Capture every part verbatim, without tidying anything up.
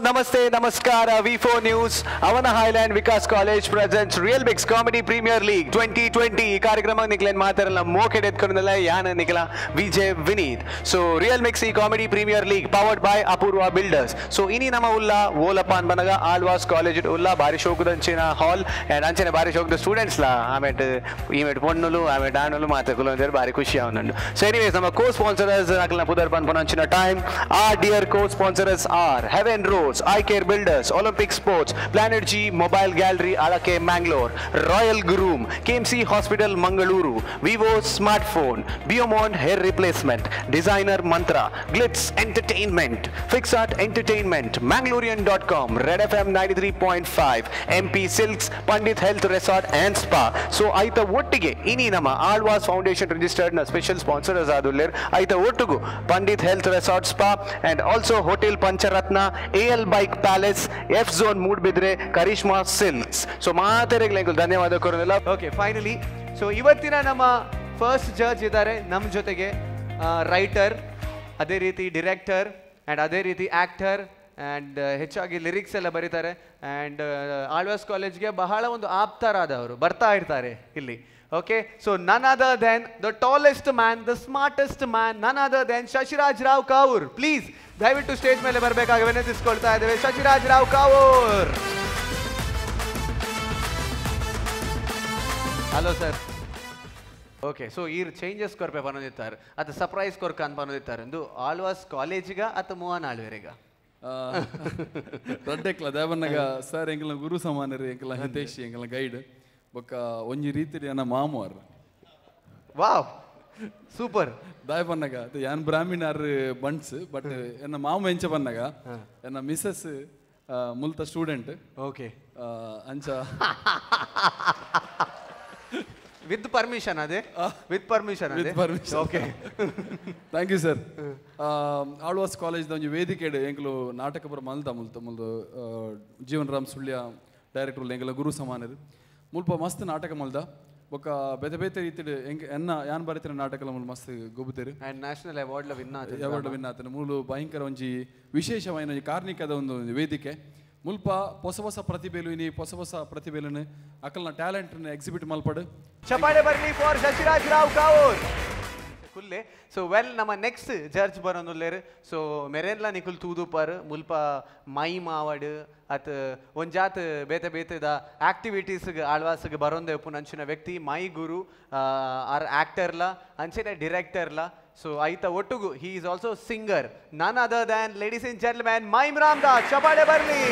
Namaste, Namaskara, V four News, Avana Highland Vikas College presents Real Mix Comedy Premier League twenty twenty. ಈ ಕಾರ್ಯಕ್ರಮ ನಿಕ್ಲೇನ್ ಮಾತಾರಲ್ಲ ಮೋಕೆಡ್ ಎತ್ಕೊಂಡಲ್ಲ ಯಾನ ನಿಖಲ Vijay Vineeth. So real mix ಈ comedy premier league powered by Apoorva builders. So ಇನಿ ನಮ್ಮ ಉಲ್ಲ ಓಲಪ್ಪ ಅನ್ಬನಗ ಆಳ್ವಾಸ್ ಕಾಲೇಜ್ ಉಲ್ಲ ಬಾರಿ ಶೋಕದಂಚಿನ ಹಾಲ್ ಅಂಡ್ ಅಂಚನೆ ಬಾರಿ ಶೋಕದ ಸ್ಟೂಡೆಂಟ್ಸ್ ಲ ಆಮೇಟ್ ಈಮೆಟ್ ಪೊಣ್ಣುಲು ಆಮೇಟ್ ಆಣುಲು ಮಾತಕುಲು ಅಂತ ಬಾರಿ ಖುಷಿ ಅವನಂಡು. ಸೊ ಎನಿವೇಸ್ ನಮ್ಮ ಕೋ ಸ್ಪಾನ್ಸರರ್ಸ್ ನಕಲ್ನ ಪುದರ್ ಪನ್ ಪನಂಚಿನ time are dear co sponsorers are Heaven Roads, I Care Builders, Olympic Sports, Planet G, Mobile Gallery, Alake, Mangalore, Royal Groom, K M C Hospital, Mangaluru, Vivo Smartphone, Biomond Hair Replacement, Designer Mantra, Glitz Entertainment, Fixart Entertainment, Mangalorean dot com, Red F M ninety-three point five, M P Silks, Pandit Health Resort and Spa. So, aita ಒಟ್ಟಿಗೆ ಇನಿ ನಮ್ಮ Alvas foundation registered ನ special sponsors ಆದುಲ್ಲೇರ್ ಐತ ಒಟ್ಟಿಗೂ Pandit health resort spa and also hotel Pancharatna, A L bike palace, F zone Moodbidri, Karishma silks. So ಮಾತೆರೆಗ್ಲೆಂಗು ಧನ್ಯವಾದ ಕೊರೋದಿಲ್ಲ. ಓಕೆ ಫೈನಲಿ ಸೊ ಇವತ್ತಿನ ನಮ್ಮ ಫಸ್ಟ್ ಜಡ್ಜ್ ಇದ್ದಾರೆ ನಮ್ಮ ಜೊತೆಗೆ, ರೈಟರ್, ಅದೇ ರೀತಿ ಡಿರೆಕ್ಟರ್ ಆ್ಯಂಡ್ ಅದೇ ರೀತಿ ಆ್ಯಕ್ಟರ್ ಆ್ಯಂಡ್ ಹೆಚ್ಚಾಗಿ ಲಿರಿಕ್ಸ್ ಎಲ್ಲ ಬರೀತಾರೆ ಆ್ಯಂಡ್ ಆಳ್ವಾಸ್ ಕಾಲೇಜ್ಗೆ ಬಹಳ ಒಂದು ಆಪ್ತರಾದವರು ಬರ್ತಾ ಇರ್ತಾರೆ ಇಲ್ಲಿ. Okay so none other than the tallest man, the smartest man, none other than Shashiraj Rao Kavoor. Please ದಯವಿಟ್ಟು ಸ್ಟೇಜ್ ಮೇಲೆ ಬರಬೇಕಾಗಿ ವಿನಂತಿಸ್ಕೊಳ್ತಾ ಇದ್ದೇವೆ. Shashiraj Rao Kavoor. Hello sir. Okay so ಈ ಚೇಂಜಸ್ ಕೊರ್ಪೆ ಪನೋದಿತ್ತಾರೆ ಅದು ಸರ್ಪ್ರೈಸ್ ಕೊರ್ಕ ಅಂತ ಪನೋದಿತ್ತಾರೆ ಎಂದು ಆಳ್ವಾಸ್ ಕಾಲೇಜಿಗ ಅಥವಾ ಮೋಹನ್ ಆಳ್ವೇರಿಗ ರಡ್ಡೆಕ್ಲ ದೇವನ್ನಗ ಸರ್ ಎಂಕಲ್ನ ಗುರು ಸಮಾನರು ಎಂಕಲ್ನ ಹಿತೇಶ್ ಎಂಕಲ್ನ ಗೈಡ್ ಬೊಕ್ಕ ಒಂಜಿ ರೀತಿ ಅನ್ನ ಮಾಮುವಾರ್. Wow super. ದಾಯ ಪನ್ನಗ ಯಾನ್ ಬ್ರಾಹ್ಮಿಣಾರ್ ಬಂಡ್ಸ್ ಬಟ್ ಎನ್ನ ಮಾಮ ಎಂಚ ಪನ್ನಗ ಎನ್ನ ಮಿಸಸ್ ಮುಲ್ತ ಸ್ಟೂಡೆಂಟ್. ಓಕೆ ಅಂಚ ವಿತ್ ಪರ್ಮಿಷನ್ ಅದೇ with permission with permission. Okay thank you sir. Alvas ಕಾಲೇಜ್ದ ಒಂಜಿ ವೇದಿಕೆಡ್ ಎಂಕಲು ನಾಟಕ ಪುರ ಮಲ್ತ ಮುಲ್ತ ಮುಲ್ದು ಜೀವನ್ ರಾಮ್ ಸುಳ್ಯ ಡೈರೆಕ್ಟರ್ ಎಂಕಲ ಗುರು ಸಮಾನರು ಮುಲ್ಪ ಮಸ್ತ್ ನಾಟಕ ಮಲ್ದ ಬೊಕ್ಕ ಬೇತೆ ಬೇತೆ ರೀತಿಡ್ ಎಂಕ್ ಎನ್ನ ಯಾನ್ ಬರೀತಿನ ನಾಟಕ ಮುಲ್ ಮಸ್ತ್ ಗೊಬ್ಬುತ್ತೇರು ಆ್ಯಂಡ್ ನ್ಯಾಷನಲ್ ಅವಾರ್ಡ್ ವಿನ್ ಆತ ಅವಾರ್ಡ್ ವಿನ್ ಆತನ ಮೂಲು ಭಯಂಕರ ಒಂಜಿ ವಿಶೇಷವಾದ ಒಂಜಿ ಕಾರ್ಣಿಕದ ಒಂದು ವೇದಿಕೆ ಮುಲ್ಪ ಹೊಸ ಹೊಸ ಪ್ರತಿಭೆಲು ಇನಿ ಹೊಸ ಹೊಸ ಪ್ರತಿಭೆಲನ್ನು ಅಕಲ್ನ ಟ್ಯಾಲೆಂಟ್ನ ಎಕ್ಸಿಬಿಟ್ ಮಲ್ಪಡು. ಚಪಾಡೆ ಬರ್ಲಿ ಫಾರ್ ಶಶಿರಾಜ್ ರಾವ್ ಕಾವೂರ್ ಕುಲ್ಲೆ. ಸೊ ವೆಲ್ ನಮ್ಮ ನೆಕ್ಸ್ಟ್ ಜಡ್ಜ್ ಬರೋನುಲ್ಲೇರು. ಸೊ ಮೆರೆನ್ಲ ನಿಕುಲ್ ತೂದುಪರ್ ಮುಲ್ಪ ಮೈ ಮಾವಡ್ ಅತ್ ಒಂಜಾತ್ ಬೇತೆ ಬೇತೆದ ಆಕ್ಟಿವಿಟೀಸ್ಗೆ ಆಳ್ವಾಸ್ಗೆ ಬರೋಂದೆ ಉಪ್ಪು ನಂಚಿನ ವ್ಯಕ್ತಿ ಮೈ ಗುರು ಆರ್ ಆಕ್ಟರ್ಲ ಅಂಚೆನೆ ಡಿರೆಕ್ಟರ್ಲ. ಸೊ ಐತ ಒಟ್ಟುಗು he is also singer, none other than ladies and gentlemen mime Ramadas. ಚಪಾಡೆ ಬರ್ಲಿ.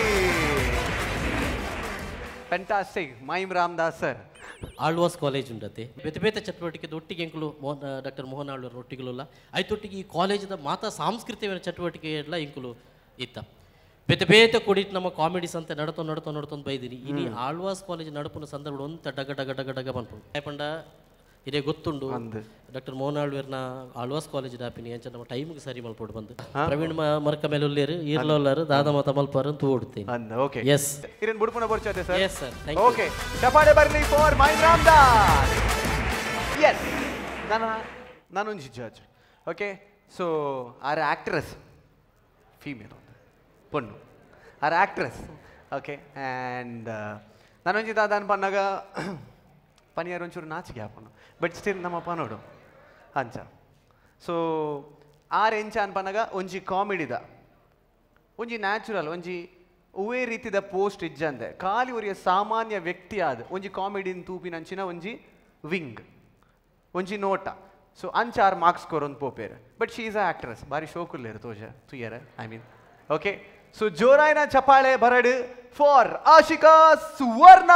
Fantastic mime Ramadas sir. Alvas college ಉಂಡತೆ ಬೇತೆ ಬೇತೆ ಚಟುವಟಿಕೆ ಒಟ್ಟಿಗೆ ಎಂಕುಲು ಮೋಹನ್ ಡಾಕ್ಟರ್ ಮೋಹನ್ ಆಳ್ವರ್ ಒಟ್ಟಿಗೆಲ್ಲ ಐತೊಟ್ಟಿಗೆ ಈ ಕಾಲೇಜದ ಮಾತಾ ಸಾಂಸ್ಕೃತಿಕ ಚಟುವಟಿಕೆ ಎಲ್ಲ ಇಂಕುಲು ಇತ್ತ ಬೇತೆ ಬೇತೆ ಕೊಡಿಟ್ಟು ನಮ್ಮ ಕಾಮಿಡೀಸ್ ಅಂತ ನಡ್ತೊ ನಡ್ತೊ ನಡ್ತೊಂದು ಬೈದಿರಿ ಇನಿ ಆಳ್ವಾಸ್ ಕಾಲೇಜ್ ನಡುಪುನ ಸಂದರ್ಭ ಒಂತ ಡಗ ಡಗ ಡಗ ಡಗ ಬಂತು ಪಂಡ ಇದೇ ಗೊತ್ತುಂಡು ಡಾಕ್ಟರ್ ಮೋಹನ್ ಆಳ್ವೇರ್ನ ಆಳ್ವಾಸ್ ಕಾಲೇಜ್ ಡಾಪಿನಿ ಅಂಚ ನಮ್ಮ ಟೈಮ್ಗೆ ಸರಿ ಮಲ್ಪೊಡು ಬಂದು ಪ್ರವೀಣ್ ಮರ್ಕ ಮೇಲೆ ಉಲ್ಲೇರು ಈರ್ಲೊಲ್ಲರು ದಾದ ಮತ ಮಲ್ಪಾರು ಅಂತ ಓಡ್ತೀನಿ. ಓಕೆ ಎಸ್ ಇರೇನ್ ಬುಡ್ಪುನ ಬರ್ಚತೆ sir. Yes sir thank you. Okay ಚಪಾಡೆ ಬರ್ಲಿ ಫಾರ್ ಮೈಮ್ ರಾಮದಾಸ್. ಎಸ್ ನಾನು ನಾನೊಂಜಿ judge. Okay so are actress female ಒಂದು ಪೊಣ್ಣು ಆರ್ ಆಕ್ಟ್ರೆಸ್. ಓಕೆ ಆ್ಯಂಡ್ ನಾನೊಂಜಿ ದಾದ ಅನ್ಪನ್ನಾಗ ಪನಿಯಾರು ಒಂಚೂರು ನಾಚಿಕೆ ಹಾಪನು ಬಟ್ ಸ್ಟಿಲ್ ನಮ್ಮ ಪನೋಡು ಅಂಚ. ಸೊ ಆರ್ ಎಂಚ ಅನ್ಪನ್ನಾಗ ಒಂಜಿ ಕಾಮಿಡಿದ ಒಂಜಿ ನ್ಯಾಚುರಲ್ ಒಂಜಿ ಉವೇ ರೀತಿದ ಪೋಸ್ಟ್ ಇಜ್ಜಂದೆ ಖಾಲಿ ಒರಿಯ ಸಾಮಾನ್ಯ ವ್ಯಕ್ತಿ ಆದ ಒಂಜಿ ಕಾಮಿಡಿನ ತೂಪಿನಂಚಿನ ಒಂಜಿ ವಿಂಗ್ ಒಂಜಿ ನೋಟ. ಸೊ ಅಂಚ ಆರ್ ಮಾರ್ಕ್ಸ್ ಕೊರೊಂದು ಪೋಪೇರು but she is a actress ಬಾರಿ ಶೋಕುಲ್ಲೇರು ತೋಜ ತುಯ್ಯರ ಐ ಮೀನ್. ಓಕೆ ಸೊ ಜೋರಾಯಿನ ಚಪಾಳೆ ಬರಡು ಫಾರ್ ಆಶಿಕಾ ಸುವರ್ಣ.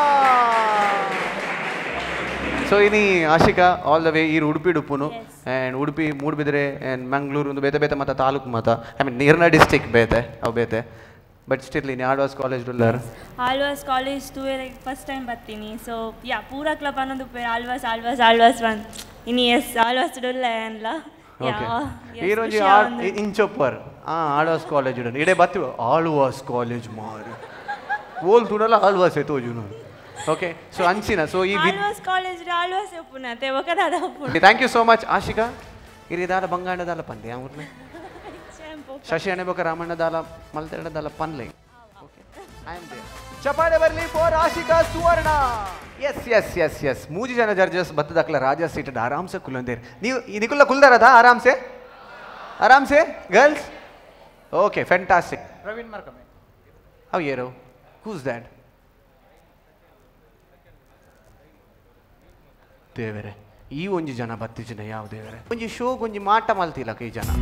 ಸೊ ಇನಿ ಆಶಿಕಾ ಆಲ್ ದ ವೇ ಈ ಉಡುಪಿ ಡುಪ್ಪುನು ಆ್ಯಂಡ್ ಉಡುಪಿ ಮೂಡ್ಬಿದ್ರೆ ಆ್ಯಂಡ್ ಮಂಗ್ಳೂರು ಒಂದು ಬೇತೆ ಬೇತೆ ಮತ್ತು ತಾಲೂಕು ಮತ ಐ ಮೀನ್ ನೀರ್ನ ಡಿಸ್ಟಿಕ್ ಬೇತೆ ಅವು ಬೇತೆ ಬಟ್ ಸ್ಟಿಲ್ ಇನಿ ಆಳ್ವಾಸ್ ಕಾಲೇಜ್ ಡುಲ್ಲರ್ Alvas college to like first time ಬರ್ತೀನಿ. ಸೊ ಯಾ ಪೂರ ಕ್ಲಬ್ ಅನ್ನೊಂದು ಪೇರ್ ಆಳ್ವಾಸ್ ಆಳ್ವಾಸ್ ಆಳ್ವಾಸ್ ಒನ್ ಇನಿ ಎಸ್ ಆಳ್ವಾಸ್ ಡುಲ್ಲ ಅನ್ಲ ಈರೊಂಜಿ ಇಂಚೊಪ್ಪರ್ ಆ ಆಳ್ವಾಸ್ ಕಾಲೇಜ್ ಉಡನ್ ಇಡೇ ಬತ್ತೀವ ಆಳ್ವಾಸ್ ಕಾಲೇಜ್ ಮಾರು ಓಲ್ ತುಡಲ್ಲ ಆಳ್ವಾಸ್ ತೋಜು ನಾನು. ಓಕೆ ಸೊ ಅಂಚಿನ ಸೊ ಈ ಆಳ್ವಾಸ್ ಕಾಲೇಜ್ ಆಳ್ವಾಸ್ ಒಪ್ಪುನ ತೆ ಒಕದಾದ ಒಪ್ಪುನ. Thank you so much Ashika. ಇರಿ ದಾದ ಬಂಗಾಂಡದಾಲ ಪಂದೆ ಆ ಊರ್ನ ಶಶಿ ಅನೆ ಬೊಕ ರಾಮಣ್ಣ ದಾಲ ಮಲ್ತೆರಡ ದಾಲ ಪನ್ಲೆ ಓಕೆ ಐ ಆಮ್ ದೇರ್ ಚಪಾಡೆ ಬರ್ಲಿ for Ashika Suvarna yes yes yes yes ಮೂಜಿ ಜನ ಜಡ್ಜಸ್ ಬತ್ತ ದಕ್ಲ ರಾಜಾ ಸೀಟೆಡ್ ಆರಾಮ್ ಸೆ ಕುಲಂದೇರ್ ನೀವು ನಿಕುಲ್ಲ ಕುಲ್ದಾರದ ಆರಾಮ್ ಸೆ ಆರಾಮ್ ಸೆ ಗರ್ಲ್ಸ್ ಓಕೆ ಫ್ಯಾಂಟಾಸ್ಟಿಕ್ ಪ್ರವೀಣ್ ಮಾರ್ಕಮೆ ಹೌ ಯೇರೋ ಹೂಸ್ ದ್ಯಾಟ್ ದೇವರೇ ಈ ಒಂಜಿ ಜನ ಬತ್ತಿ ಜನ ಯಾವ ದೇವರೇ ಒಂಜಿ ಶೋಗ್ ಒಂಜಿ ಮಾಟ ಮಲ್ತಿಲ್ಲ ಕೈ ಜನ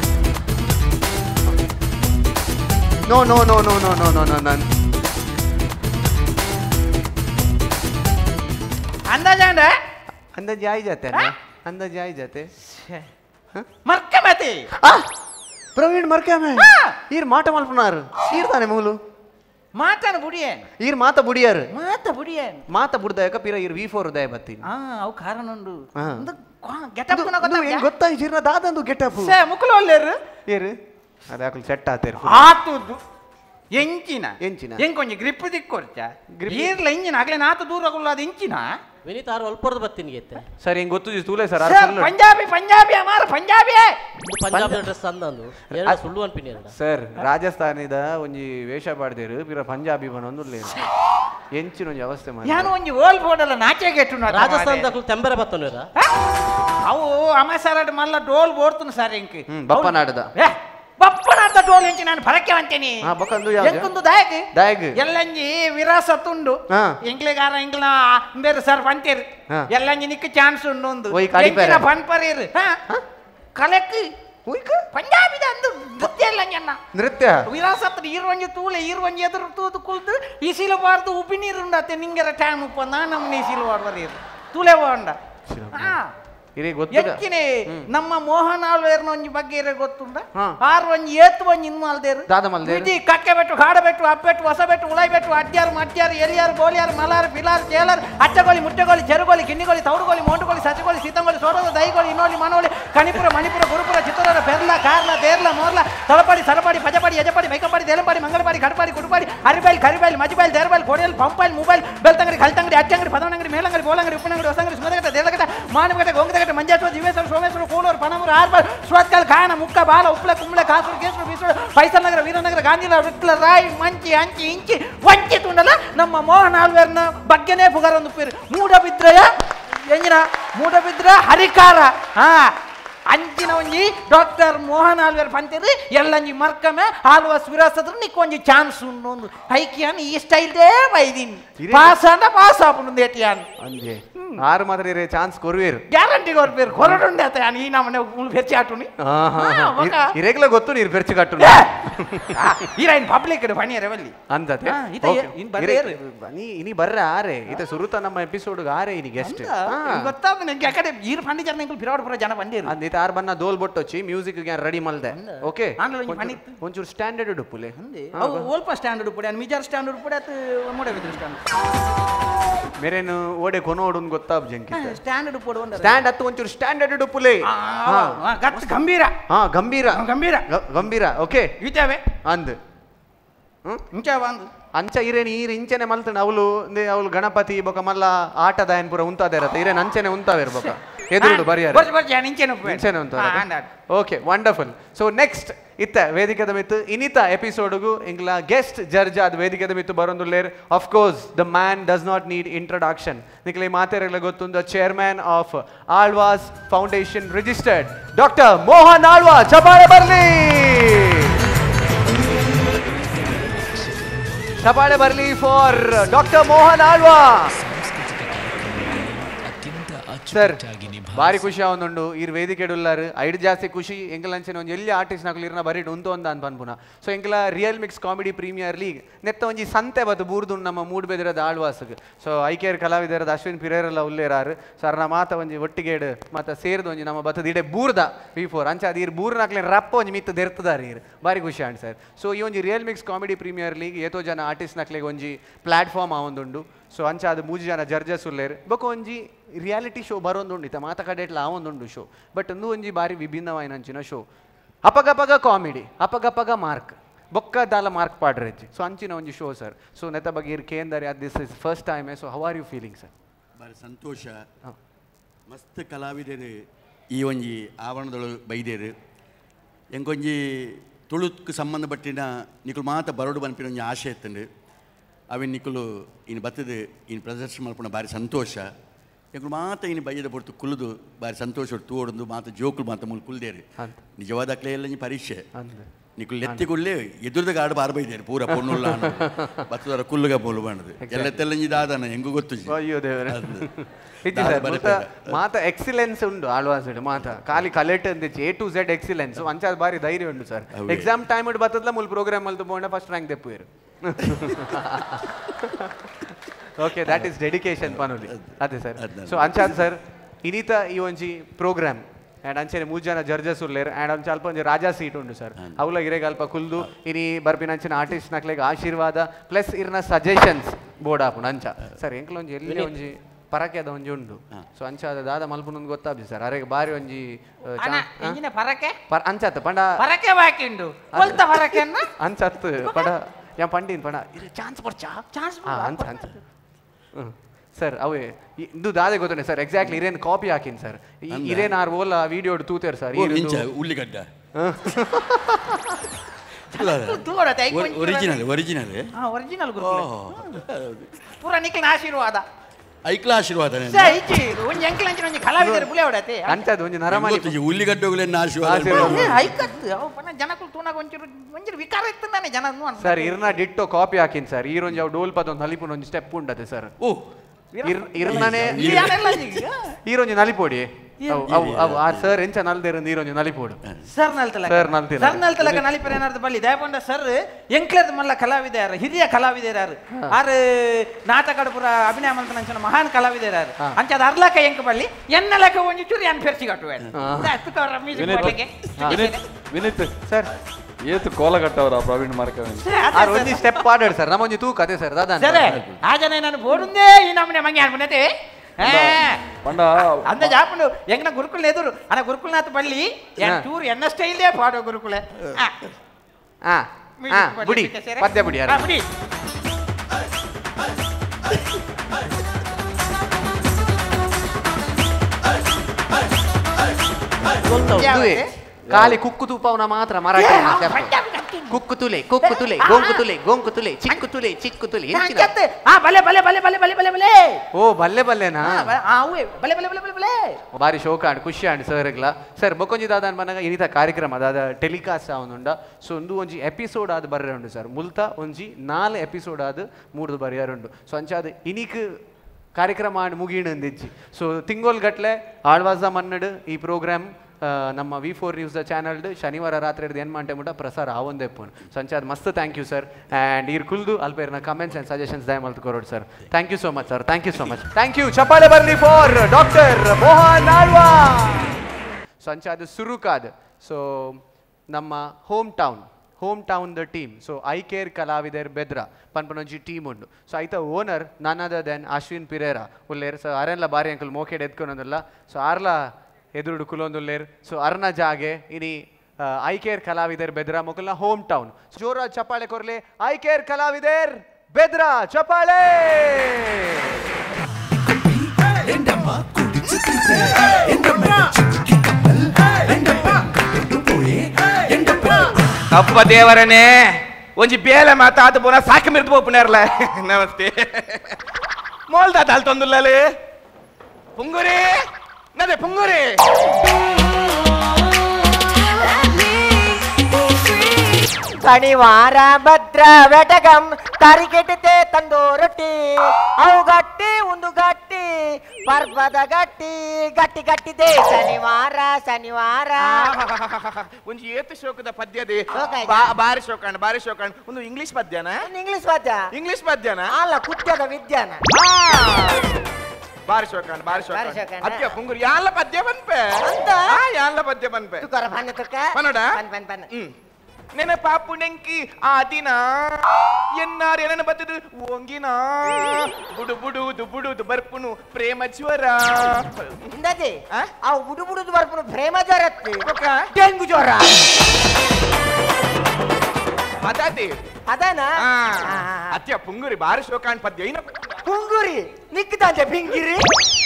no no no no no no no no ನನ್ ಅಂದಾಜಾಂಡ अंदाज आई जाते ना अंदाज आई जाते मरके माते प्रवीण मरके में ఈర్ మాట మల్పునారు ఈర్ తానే మూలు ಮಾತನ ಬುಡಿಯೇನ್ ಈರ್ ಮಾತ ಬುಡಿಯಾರು ಮಾತ ಬುಡಿಯೇನ್ ಮಾತ ಬುಡ್ದಾಯಕ ಪಿರ ಈರ್ ವಿ ಫೋರ್ ಉದಯ ಬತ್ತೀನಿ ಆ ಅವು ಕಾರಣ ಉಂಡು ಗೆಟಪ್ ನ ಗೊತ್ತ ಏನ್ ಗೊತ್ತಾ ಜಿರ್ನ ದಾದಂದು ಗೆಟಪ್ ಸೇ ಮುಕುಲು ಒಲ್ಲೇರು ಏರು ಅದಾಕಲ್ ಸೆಟ್ ಆತೇರು ಆತುದು ಎಂಚಿನ ಎಂಚಿನ ಎಂಕೊಂಜಿ ಗ್ರಿಪ್ ದಿಕ್ಕೊರ್ಚ ಈರ್ಲ ಎಂಜಿನ ಆಗ್ಲೇ ನಾತು ದೂರ ಕೊಲ್ಲದು ಎಂಚಿನ ವಿನೀತ್ ಆರು ಅಲ್ಪರ್ದು ಬತ್ತೀನಿ ಗೆತ್ತೆ ಸರ್ ಹೆಂಗ್ ಗೊತ್ತು ತೂಲೆ ಸರ್ ಪಂಜಾಬಿ ಪಂಜಾಬಿ ಅಮಾರ ಪಂಜಾಬಿ ಪಂಜಾಬ್ ಡ್ರೆಸ್ ಅಂದಂದು ಎರಡು ಸುಳ್ಳು ಅನ್ಪಿನಿ ಎರಡು ಸರ್ ರಾಜಸ್ಥಾನದ ಒಂಜಿ ವೇಷ ಪಾಡ್ದೇರು ಪಿರ ಪಂಜಾಬಿ ಬನೊಂದುಲ್ಲೆ ಎಂಚಿನ ಒಂಜಿ ಅವಸ್ಥೆ ಮಾಡಿ ಯಾನು ಒಂಜಿ ಓಲ್ ಬೋರ್ಡಲ್ಲ ನಾಚೆ ಗೆಟ್ಟು ರಾಜಸ್ಥಾನದ ತೆಂಬರೆ ಬತ್ತನರ ಅವು ಅಮಸರಡ್ ಮಲ್ಲ ಡೋಲ್ ಬೋಡ್ತನು ಸರ್ ಎಂಕ್ ಬಪ್ಪನಾಡದ ಬಪ್ಪನಾಡ್ದ ಡೋಲ್ ಎಂಚಿ ನಾನು ಫರಕ್ಕೆ ಅಂತೇನಿ ಬಕ್ಕಂದು ಎಂಕುಂದು ದಾಯಕ್ ದಾಯಕ್ ಎಲ್ಲಂಜಿ ವಿರಾಸತ್ತುಂಡು ಎಂಕ್ಲೆಗಾರ ಎಂಕ್ಲ ಬೇರೆ ಸರ್ ಪಂತೇರು ಎಲ್ಲಂಜಿ ನಿಕ್ಕ ಚಾನ್ಸ್ ಉಂಡು ಒಂದು ಎಂಚಿನ ಪನ್ಪರೇರು ಕಲೆಕ್ ಪಂಜಾಬಿದ ಅಂದು ನೃತ್ಯ ಎಲ್ಲ ಜನ ನೃತ್ಯ ವಿರಾಸತ್ ಈರ್ವಂಜಿ ತೂಲೆ ಈರ್ವಂಜಿ ಎದುರು ತೂದು ಕುಲ್ದು ಇಸಿಲು ಬಾರ್ದು ಉಪ್ಪಿ ನೀರು ಉಂಡತ್ತೆ ನಿಂಗೆರ ಟೈಮ್ ಉಪ್ಪ ನಾ ನಮ್ಮನೆ ಇಸಿಲು ಬಾರ್ಬರೀರು ತೂಲೆ ಬಾಂಡ ಹಾ ಎಕ್ಕಿನೇ ನಮ್ಮ ಮೋಹನ್ ಆಳ್ವೇರ್ನ ಒಂಜಿ ಬಗ್ಗೆ ಇರ ಗೊತ್ತುಂಡ ಆರು ಒಂಜಿ ಏತ್ತು ಒಂಜಿ ಇನ್ಮಾಲ್ದೇರು ವಿಧಿ ಕಕ್ಕೆ ಬೆಟ್ಟು ಕಾಡ ಬೆಟ್ಟು ಅಪ್ಪೆಟ್ಟು ಹೊಸ ಬೆಟ್ಟು ಉಳೈ ಬೆಟ್ಟು ಅಡ್ಯಾರು ಮಡ್ಯಾರು ಎಲಿಯಾರು ಗೋಲಿಯಾರು ಮಲಾರು ಪಿಲಾರು ಚೇಲಾರು ಅಚ್ಚಗೋಳಿ ಮುಟ್ಟೆಗೋಳಿ ಜರುಗೋಳಿ ಕಿನ್ನಿಗೋಳಿ ತೌಡುಗೋಳಿ ಮೋಂಡುಗೋಳಿ ಸಚಿಗೋಳಿ ಸೀತಂಗೋಳಿ ಸೋಡೋದು ದೈಗೋಳಿ ಇನ್ನೋಳಿ ಮನೋಳಿ ಕಣಿಪುರ ಮಣಿಪುರ ಗುರುಪುರ ಚಿತ್ತೂರ ಬೆರ್ಲ ಕಾರ್ಲ ದೇರ್ಲ ಮೋರ್ಲ ತಳಪಾಡಿ ಸರಪಾಡಿ ಪಜಪಾಡಿ ಯಜಪಾಡಿ ಮೈಕಪಾಡಿ ದೇಲಪಾಡಿ ಮಂಗಳಪಾಡಿ ಕಡಪಾಡಿ ಕುಡುಪಾಡಿ ಅರಿಬೈಲ್ ಕರಿಬೈಲ್ ಮಜಿಬೈಲ್ ದೇರ್ಬೈಲ್ ಕೋಡಿಯಲ್ ಪಂಪೈಲ್ ಮೊಬೈಲ್ ಬೆಳ್ತಂಗಡಿ ಕಲ್ತಂಗಡಿ ಅಚ್ಚಂಗಡಿ ಪದವನಂಗಡಿ ಮೇಲಂಗಡಿ ಬೋಲಂಗಡಿ ಉಪ್ಪನಂಗಡಿ ಹೊಸಂಗಡಿ ಸುಮದಗಟ್ಟ ದೇಲಗಟ್ಟ ಮಾನವಗಟ್ಟ ಗೋಂಗದಗಟ್ಟ ಮಂಜಾಶ್ವ ದಿವೇಶ್ವರ ಸೋಮೇಶ್ವರ ಕೂಳೂರು ಪನಮೂರು ಆರ್ಬಾಲ್ ಸುರತ್ಕಲ್ ಕಾಯನ ಮುಕ್ಕ ಬಾಲ ಉಪ್ಲೆ ಕುಂಬ್ಳೆ ಕಾಸೂರು ಕೇಸೂರು ಬೀಸೂರು ಫೈಸಲ್ ನಗರ ವೀರನಗರ ಗಾಂಧಿನಗರ ವಿಟ್ಲ ರಾಯ್ ಮಂಚಿ ಅಂಚಿ ಇಂಚಿ ವಂಚಿತ್ ಉಂಡಲ್ಲ ನಮ್ಮ ಮೋಹನ್ ಆಳ್ವೇರ್ನ ಬಗ್ಗೆನೇ ಪುಗಾರೊಂದು ಪೇರು ಮೂಡಬಿದ್ರಯ ಎಂಜಿನ ಮೂಡಬಿದ್ರ ಹರಿಕಾರ ಹಾ ಅಂಚಿನ ಒಂಜಿ ಡಾಕ್ಟರ್ ಮೋಹನ್ ಆಳ್ವೇರ್ ಪಂತೇರು ಎಲ್ಲಂಜಿ ಮರ್ಕಮೆ ಆಲ್ವಾಸ್ ವಿರಾಸದ್ರು ನಿಕ್ ಒಂಜಿ ಚಾನ್ಸ್ ಉಂಡು ಹೈಕಿಯಾನ್ ಈ ಸ್ಟೈಲ್ದೇ ಬೈದಿನಿ ಪಾಸ್ ಅಂಡ ಪಾಸ್ ಆಪುಂಡು ಏಟಿಯಾನ್ ಅಂಜೆ ಆರು ಮಾತ್ರ ಇರೆ ಚಾನ್ಸ್ ಕೊರುವೇರು ಗ್ಯಾರಂಟಿ ಕೊರ್ಪೇರು ಕೊರಡುಂಡೆ ಆತ ಯಾನ್ ಈ ನಮ್ಮನೆ ಫೆರ್ಚಿ ಆಟುನಿ ಇರೆಗ್ಲ ಗೊತ್ತು ನೀರು ಫೆರ್ಚಿ ಕಟ್ಟು ಈರಾಯಿನ್ ಪಬ್ಲಿಕ್ ಪಣಿಯರೆ ಬಲ್ಲಿ ಅಂದತೆ ನೀ ಇನಿ ಬರ್ರೆ ಆರೆ ಇತ ಸುರುತ ನಮ್ಮ ಎಪಿಸೋಡ್ ಆರೆ ಇನಿ ಗೆಸ್ಟ್ ಗೊತ್ತಾದ ನಂಗೆ ಯಾಕಡೆ ಈರು ಫಂಡಿಜರ್ ನಂಗೆ ಪಿರಾವಡ್ ಪುರ ಜನ ಬಂದಿರು ಅಂದಿತ ಆರ್ ಬನ್ನ ದೋಲ್ ಬೊಟ್ಟು వచ్చి ಮ್ಯೂಸಿಕ್ ಗೆ ರೆಡಿ ಮಲ್ದೆ ಓಕೆ ಒಂಚೂರು ಸ್ಟ್ಯಾಂಡರ್ಡ್ ಉಪ್ಪುಲೆ ಅವು ಓಲ್ಪ ಸ್ಟ್ಯಾಂಡರ್ಡ್ ಉಪ್ಪುಡೆ ಅನ್ ಮಿಜರ್ ಸ್ಟ್ಯಾಂಡರ್ಡ್ ಉಪ್ಪುಡೆ ಅತ್ ಮೋಡೆ ಬಿದ್ರು ಸ್ಟ್ಯಾಂಡರ್ಡ್ ಮೇರೇನು ಓಡೆ ಕೊನೋಡುನ್ ಗೊತ್ತಾಬ್ ಜಂಕಿ ಸ್ಟ್ಯಾಂಡರ್ಡ್ ಉಪ್ಪುಡೆ ಒಂದ ಸ್ಟ್ಯಾಂಡ್ ಅತ್ತು ಒಂಚೂರು ಸ್ಟ್ಯಾಂಡರ್ಡ್ ಉಪ್ಪುಲೆ ಹಾ ಗತ್ ಗಂಭೀರ ಹಾ ಗಂಭೀರ ಗಂಭೀರ ಗಂಭೀರ ಓಕೆ ಇತೇವೆ ಅಂದ್ ಹ್ಮ್ ಇಂಚೆ ಬಂದು ಅಂಚ ಇರೇನಿ ಈರ್ ಇಂಚೆನೆ ಮಲ್ತನ ಅವಳು ಅವಳು ಗಣಪತಿ ಬೊಕ ಮಲ್ಲ ಆಟದ ಏನ್ ಪೂರ ಉಂತಾದೆ ಇರತ್ತೆ ಇರೇನ್ ಅಂಚೆನೆ ಉಂತಾವೆ ಇರ್ಬೇಕ ಎದುರುಡು ಬರಿಯಾರೆ ಓಕೆ ವಂಡರ್ಫುಲ್ ಸೊ ನೆಕ್ಸ್ಟ್ ಇತ್ತ ವೇದಿಕೆದ ಮಿತ್ತು ಇನಿತ ಎಪಿಸೋಡ್ಗೂ ಇಂಗ್ಲ ಗೆಸ್ಟ್ ಜಡ್ಜ್ ಆದ ವೇದಿಕೆದ ಮಿತ್ತು ಬರೋಂದುಲ್ಲೇರ್ of course the man does not need introduction ನಿಕ್ಲೆ ಮಾತೆರಗಳ ಗೊತ್ತೊಂದು chairman of Alvas foundation registered doctor Mohan Alva ಚಪಾಳೆ ಬರ್ಲಿ ಚಪಾಳೆ ಬರ್ಲಿ for doctor Mohan Alva sir ಭಾರಿ ಖುಷಿ ಅವನುಂಡು ಈರ್ ವೇದಿಕೆ ಉಳ್ಳಾರು ಐಡ್ ಜಾಸ್ತಿ ಖುಷಿ ಎಂಕಲಂಚನೆ ಒಂದು ಎಲ್ಲಿ ಆರ್ಟಿಸ್ಟ್ ನಾಕಲು ಇರ್ನ ಬರೀ ಉಂತು ಅಂತ ಅಂತ ಅನ್ಪುನ ಸೊ ಎಂಕಲ real mix comedy premier league ನೆತ್ತ ಒಂಜಿ ಸಂತೆ ಬತ್ತು ಬೂರ್ದು ನಮ್ಮ ಮೂಡ್ಬೆದಿರದ ಆಳ್ವಾಸ್ಗೆ ಸೊ ಐಕೇರ್ ಕಲಾವಿದರದ ಅಶ್ವಿನ್ ಪಿರೇರೆಲ್ಲ ಉಲ್ಲೇರಾರು ಸರ್ ನಾ ಮಾತ ಒಂಜಿ ಒಟ್ಟಿಗೇಡು ಮತ್ತೆ ಸೇರ್ದು ಒಂಜಿ ನಮ್ಮ ಬತ್ತದ ಇಡೆ ಬೂರ್ದ ವಿ ಫೋರ್ ಅಂಚ ಅದು ಈರ್ ಬೂರ್ ನಾಕ್ಲೆ ರಪ್ಪ ಒಂಜಿ ಮಿತ್ತು ದೆರ್ತದಾರ ಈರ್ ಭಾರಿ ಖುಷಿ ಆಂಡ್ ಸರ್ ಸೊ ಈ ಒಂಜಿ real mix comedy premier league ಏತೋ ಜನ ಆರ್ಟಿಸ್ಟ್ ನಾಕ್ಲೆಗೆ ಒಂಜಿ ಪ್ಲಾಟ್ಫಾರ್ಮ್ ಆವೊಂದುಂಡು ಸೊ ಅಂಚ ಅದು ಮೂಜಿ ಜನ ಜಡ್ಜಸ್ ಉಲ್ಲೇರು ಬೊಕ ಒಂಜಿ ರಿಯಾಲಿಟಿ ಶೋ ಬರೋಂದುಂಡು ಇತ್ತ ಮಾತ ಕಡೆಟ್ಲ ಆವೊಂದುಂಡು ಶೋ ಬಟ್ ಒಂದು ಒಂಜಿ ಬಾರಿ ವಿಭಿನ್ನವಾಯಿನ ಅಂಚಿನ ಶೋ ಅಪಗಪಗ ಕಾಮಿಡಿ ಅಪಗಪಗ ಮಾರ್ಕ್ ಬೊಕ್ಕ ದಾಲ ಮಾರ್ಕ್ ಪಾಡ್ರೆಜ್ಜಿ ಸೊ ಅಂಚಿನ ಒಂಜಿ ಶೋ ಸರ್ ಸೊ ನೆತ್ತ ಬಗ್ಗೆ ಇರ್ ಕೇಂದರೆ this is first time so how are you feeling sir ಬಾರಿ ಸಂತೋಷ ಮಸ್ತ್ ಕಲಾವಿದರು ಈ ಒಂಜಿ ಆವರಣದೊಳಗೆ ಬೈದೇರು ಎಂಕೊಂಜಿ ತುಳುಕ್ ಸಂಬಂಧಪಟ್ಟಿನ ನಿಕುಲು ಮಾತ ಬರೋಡು ಬನ್ಪಿನ ಒಂಜಿ ಆಶೆ ಇತ್ತಂಡು ಅವಿನ ನಿಕುಲು ಇನ್ನು ಬತ್ತದು ಇನ್ನು ಪ್ರದರ್ಶನ ಮಲ್ಪುನ ಭಾರಿ ಸಂತೋಷ ಎಂಕುಲು ಮಾತ ಇನ್ನು ಬಯ್ಯದ ಪೊರ್ತು ಕುಲ್ದು ಭಾರಿ ಸಂತೋಷ ತೋಡೊಂದು ಮಾತ ಜೋಕುಲು ಮಾತ ಮುಲ್ ಕುಲ್ದೇರು ನಿಜವಾದ ಅಕ್ಲೆ ಎಲ್ಲ ಪರೀಕ್ಷೆ ನಿಕುಲು ಎತ್ತಿಕೊಳ್ಳೆ ಎದುರುದಾಗ ಆಡು ಬಾರ ಬೈದೇರು ಪೂರ ಪೊನ್ನುಲ್ಲ ಬತ್ತದರ ಕುಲ್ಲುಗ ಬೋಲು ಬಾಣದು ಎಲ್ಲ ತೆಲ್ಲಂಜಿ ದಾದನ ಹೆಂಗು ಗೊತ್ತು ಅಯ್ಯೋ ದೇವರೇ ಮಾತ ಎಕ್ಸಿಲೆನ್ಸ್ ಉಂಡು ಆಳ್ವಾಸ್ ಮಾತ ಖಾಲಿ ಕಲೆಕ್ಟ್ ಅಂದಿಚ್ಚಿ ಎ ಟು ಝೆಡ್ ಎಕ್ಸಿಲೆನ್ಸ್ ಅಂಚಾದ ಬಾರಿ ಧೈರ್ಯ ಉಂಡು ಸರ್ ಎಕ್ಸಾಮ್ ಟೈಮ್ ಇಡ್ ಬತ್ತದ್ಲ ಮುಲ್ ಪ್ರೋಗ್ರಾಮ್ ಅಲ್ಲಿ ಬೋಂಡ ಫಸ್ಟ್ ರ್ಯಾಂಕ್ ದೆಪ್ಪುಯರು ಓಕೆ ದಟ್ ಈಸ್ ಡೆಡಿಕೇಶನ್ ಪನೋಲಿ ಅದೇ ಸರ್ ಸೊ ಅಂಚಾದ ಸರ್ ಇನ್ನಿತ ಈ ಒಂಜಿ ಪ್ರೋಗ್ರಾಮ್ ಆ್ಯಂಡ್ ಅಂಚನೆ ಮೂರು ಜನ ಜಡ್ಜಸ್ ಉಲ್ಲೇರು ಆ್ಯಂಡ್ ಒಂದು ಸ್ವಲ್ಪ ಒಂದು ರಾಜಾ ಸೀಟ್ ಉಂಡು ಸರ್ ಅವಲ ಇರೇಗಲ್ಪ ಕುಲ್ದು ಇನಿ ಬರ್ಪಿನ ಅಂಚಿನ ಆರ್ಟಿಸ್ಟ್ ನಕ್ಲೆಗೆ ಆಶೀರ್ವಾದ ಪ್ಲಸ್ ಇರ್ನ ಸಜೆಷನ್ಸ್ ಬೋರ್ಡ್ ಆಪುಂಡು ಅಂಚ ಸರ್ ಎಂಕ್ಲ ಒಂಜಿ ಎಲ್ಲಿ ಒಂಜಿ ಪರಕೆ ಅದ ಒಂಜಿ ಉಂಡು ಸೊ ಅಂಚಾದ ದಾದ ಮಲ್ಪುನೊಂದು ಗೊತ್ತಾಬ್ಜಿ ಸರ್ ಅರೆಗೆ ಬಾರಿ ಒಂಜಿ ಪರಕೆ ಅಂಚತ್ತು ಪಂಡ ಪರಕೆ ಬಾಕಿಂಡು ಅಂಚತ್ತು ಪಡ ಯಾ ಪಂಡಿನ್ ಪಂಡ ಚಾನ್ಸ್ ಬರ್ಚಾ ಚಾನ್ಸ್ ಅಂಚ ಅಂಚ ಸರ್ ಅವೇ ಇದು ದಾದೆ ಗೊತ್ತನೆ ಸರ್ ಎಕ್ಸಾಕ್ಟ್ಲಿ ಇರೇನು ಕಾಪಿ ಹಾಕಿನ್ ಸರ್ ಇರೇನ್ ಆರ್ ಓಲ ವಿಡಿಯೋ ತೂತೇರು ಸರ್ ಉಳ್ಳಿಗಡ್ಡ ಒರಿಜಿನಲ್ ಒರಿಜಿನಲ್ ಒರಿಜಿನಲ್ ಪೂರ ನಿಕ್ಲಿನ ಆಶೀರ್ವಾದ ಐಕ್ಲ ಆಶೀರ್ವಾದ ಅಂಚದು ಒಂಜಿ ನರಮಣಿ ಉಳ್ಳಿಗಡ್ಡಗಳನ್ನ ಆಶೀರ್ವಾದ ಜನಕ್ಕೂ ತೂನಾಗ ಒಂಚೂರು ಒಂಚೂರು ವಿಕಾರ ಇರ್ತದಾನೆ ಜನ ಸರ್ ಇರ್ನ ಡಿಟ್ಟೋ ಕಾಪಿ ಹಾಕಿನ್ ಸರ್ ಈರೊಂಜಿ ಅವು ಡೋಲ್ ಪದ ಒಂದು ನಲಿಪುನ ಒಂದು ಸ್ಟೆಪ್ ಉಂಡತೆ ಸರ್ ಓ ಇರ್ನೇ ಈರೊಂಜಿ ನಲಿಪೋಡಿ ಸರ್ ಎಂಚ ನಲ್ದೇರಂದು ಈರೊಂಜಿ ನಲಿಪೋಡು ಸರ್ ನಲ್ತಲ ಸರ್ ನಲ್ತಿಲ್ಲ ಸರ್ ನಲ್ತಲಕ ನಲಿಪರೆ ಏನಾರ್ದು ಬಲ್ಲಿ ದಯಪಂಡ ಸರ್ ಎಂಕ್ಲದ ಮಲ್ಲ ಕಲಾವಿದರು ಹಿರಿಯ ಕಲಾವಿದರು ಆರು ನಾಟಕಡು ಪುರ ಅಭಿನಯ ಮಂತ್ರ ಮಹಾನ್ ಕಲಾವಿದರು ಅಂಚದ ಅರ್ಲಕ ಎಂಕ ಬಲ್ಲಿ ಎನ್ನಲಕ ಒಂಜಿ ಚೂರು ಎನ್ ಫೆರ್ಸಿ ಕಟ್ಟುವೆ ವಿನಿತ್ ಸರ್ ಏತು ಕೋಲಗಟ್ಟವರ ಪ್ರವೀಣ್ ಮಾರ್ಕವೇನ್ ಆರ್ ಒಂಜಿ ಸ್ಟೆಪ್ ಪಾಡರ್ ಸರ್ ನಮೊಂಜಿ ತೂಕ ಅದೇ ಸರ್ ದಾದಾ ಸರ್ ಆ ಜನ ನಾನು ಬೋಡುಂದೇ ಈ ನಮ್ಮನೆ ಮಂಗೆ ಅನ್ಬನತೆ ಪಂಡ ಅಂದ ಜಾಪುಂಡು ಎಂಗ್ನ ಗುರುಕುಲ ಎದುರು ಅನ ಗುರುಕುಲನಾಥ ಬಳ್ಳಿ ಚೂರು ಎನ್ನ ಸ್ಟೈಲ್ದೇ ಪಾಡೋ ಗುರುಕುಲ ಆ ಬುಡಿ ಪದ್ಯ ಬುಡಿ ಯಾರು ಬುಡಿ ಖಾಲಿ ಕುಕ್ಕು ತುಪ್ಪವನ ಮಾತ್ರ ಮರಾಠಿ ಕುಕ್ಕು ತುಲೆ ಕುಕ್ಕು ತುಲೆ ಗೊಂಕು ತುಲೆ ಗೊಂಕು ತುಲೆ ಚಿಕ್ಕು ತುಲೆ ಚಿಕ್ಕು ತುಲೆ ಬಲೆ ಬಲೆ ಬಲೆ ಬಲೆ ಬಲೆ ಬಲೆ ಬಲೆ ಓ ಬಲ್ಲೆ ಬಲ್ಲೆನಾ ಬಲೆ ಬಲೆ ಬಲೆ ಬಲೆ ಬಲೆ ಬಾರಿ ಶೋಕ ಆಂಡ್ ಖುಷಿ ಆಂಡ್ ಸರ್ಗ್ಲ ಸರ್ ಬೊಕೊಂಜಿ ದಾದ ಮನಗ ಇನ್ನಿತ ಕಾರ್ಯಕ್ರಮ ದಾದ ಟೆಲಿಕಾಸ್ಟ್ ಆವನುಂಡ ಸೊ ಒಂದು ಒಂಜಿ ಎಪಿಸೋಡ್ ಆದ್ ಬರ್ರೆ ಉಂಡು ಸರ್ ಮುಲ್ತ ಒಂಜಿ ನಾಲ್ ಎಪಿಸೋಡ್ ಆದ್ ಮೂರ್ದು ಬರ್ಯಾರುಂಡು ಸೊ ಅಂಚಾದ ಇನಿಕ್ ಕಾರ್ಯಕ್ರಮ ಆಂಡ್ ಮುಗೀಣಂದಿಜ್ಜಿ ಸೊ ತಿಂಗೋಲ್ ಗಟ್ಲೆ ಆಳ್ವಾಜ ಮನ್ನಡ್ ಈ ಪ್ರೋಗ್ರಾಮ್ ನಮ್ಮ ವಿ ಫೋರ್ ನ್ಯೂಸ್ ಚಾನಲ್ಡ್ ಶನಿವಾರ ರಾತ್ರಿ ಹಿಡಿದು ಏನು ಮಂಟೆ ಮುಟ್ಟ ಪ್ರಸಾರ ಆವೊಂದೇ ಪೋನ್ ಸಂಚಾದ ಮಸ್ತ್ ಥ್ಯಾಂಕ್ ಯು ಸರ್ ಆ್ಯಂಡ್ ಇರ್ ಕುಲ್ದು ಅಲ್ಪ ಇರ್ನ ಕಮೆಂಟ್ಸ್ ಆ್ಯಂಡ್ ಸಜೆಷನ್ಸ್ ದಯಮಲ್ತು ಕೊರೋಡು sir thank you so much sir thank you so much thank you ಚಪ್ಪಾಳೆ ಬರಲಿ ಫಾರ್ ಡಾಕ್ಟರ್ ಮೋಹನ್ ಆಳ್ವಾ ಸಂಚಾದ ಸುರುಕಾದ್ ಸೊ ನಮ್ಮ home town home town the team so I care ಕಲಾವಿದರ್ ಬೆದ್ರ ಪನ್ಪನೊಂಜಿ ಟೀಮ್ ಉಂಡು ಸೊ ಐತ owner none other than Ashwin Pereira ಉಲ್ಲೇರ್ ಸೊ ಅರೆಲ್ಲ ಬಾರಿ ಅಂಕಲ್ ಮೋಕೆಡ್ ಎತ್ಕೊನೋದಲ್ಲ ಸೊ ಆರ್ಲ ಎದುರುಡು ಕುಲೊಂದುಲ್ಲೇರ್ ಸೊ ಅರ್ನ ಜಾಗೆ ಇನಿ ಐ ಕೇರ್ ಕಲಾವಿದರ್ ಬೆದ್ರ ಮೊಕಲ್ನ ಹೋಮ್ ಟೌನ್ ಜೋರ ಚಪ್ಪಾಳೆ ಕೊರ್ಲೆ ಐ ಕೇರ್ ಕಲಾವಿದರ್ ಬೆದ್ರ ಚಪ್ಪಾಳೆ ಅಪ್ಪ ದೇವರನೇ ಒಂಜಿ ಬೇಲೆ ಮಾತಾದ ಪುನಃ ಸಾಕಿ ಮಿರ್ದು ಪೋಪುನೇರ್ಲ ನಮಸ್ತೆ ಮೋಲ್ದ ದಾಲ್ ತೊಂದುಲ್ಲಲೆ ಪುಂಗುರಿ ನದೆ ಪುಂಗುರಿ ಶನಿವಾರ ಭದ್ರ ವೆಟಗಂ ತರಿಕೆಟ್ಟಿತೆ ತಂದು ರೊಟ್ಟಿ ಅವು ಗಟ್ಟಿ ಒಂದು ಗಟ್ಟಿ ಪರ್ವದ ಗಟ್ಟಿ ಗಟ್ಟಿ ಗಟ್ಟಿದೆ ಶನಿವಾರ ಶನಿವಾರ ಒಂಜಿ ಏತು ಶೋಕದ ಪದ್ಯದೆ ಬಾರಿ ಶೋಕಣ್ಣ ಬಾರಿ ಶೋಕಣ್ಣ ಒಂದು ಇಂಗ್ಲಿಷ್ ಪದ್ಯನ ಇಂಗ್ಲಿಷ್ ಪದ್ಯ ಇಂಗ್ಲಿಷ್ ಪದ್ಯನ ಅಲ್ಲ ಕುತ್ಯದ ವಿದ್ಯಾನ ಬಾರಿ ಶೋಕಣ್ಣ ಬಾರಿ ಶೋಕಣ್ಣ ಅದ್ಯ ಪುಂಗುರಿ ಯಾಲ್ಲ ಪದ್ಯ ಬನ್ಪೆ ಅಂತ ಯಾಲ್ಲ ಪದ್ಯ ಬನ್ಪೆ ತುಕರ ಪನ್ನ ತುಕ ಪನ್ನಡ ಪನ್ ಪನ್ ಪನ್ ಹ್ಮ್ ನೆನ ಪಾಪು ನೆಂಕಿ ಆ ದಿನ ಎನ್ನಾರು ಏನನ್ನ ಬತ್ತದು ಓಂಗಿನ ಬುಡು ಬುಡುದು ಬುಡುದು ಬರ್ಪುನು ಪ್ರೇಮ ಜ್ವರ ಇಂದದೆ ಆ ಬುಡು ಬುಡುದು ಬರ್ಪುನು ಪ್ರೇಮ ಜ್ವರ ಡೆಂಗು ಜ್ವರ ಅದಾತಿ ಅದಾನ ಅತ್ಯ ಪುಂಗುರಿ ಬಾರಿ ಶೋಕಾಣ್ ಪದ್ಯ ಏನ ಪುಂಗುರಿ ನಿಕ್ಕಿದಂತೆ ಪಿಂಗಿರಿ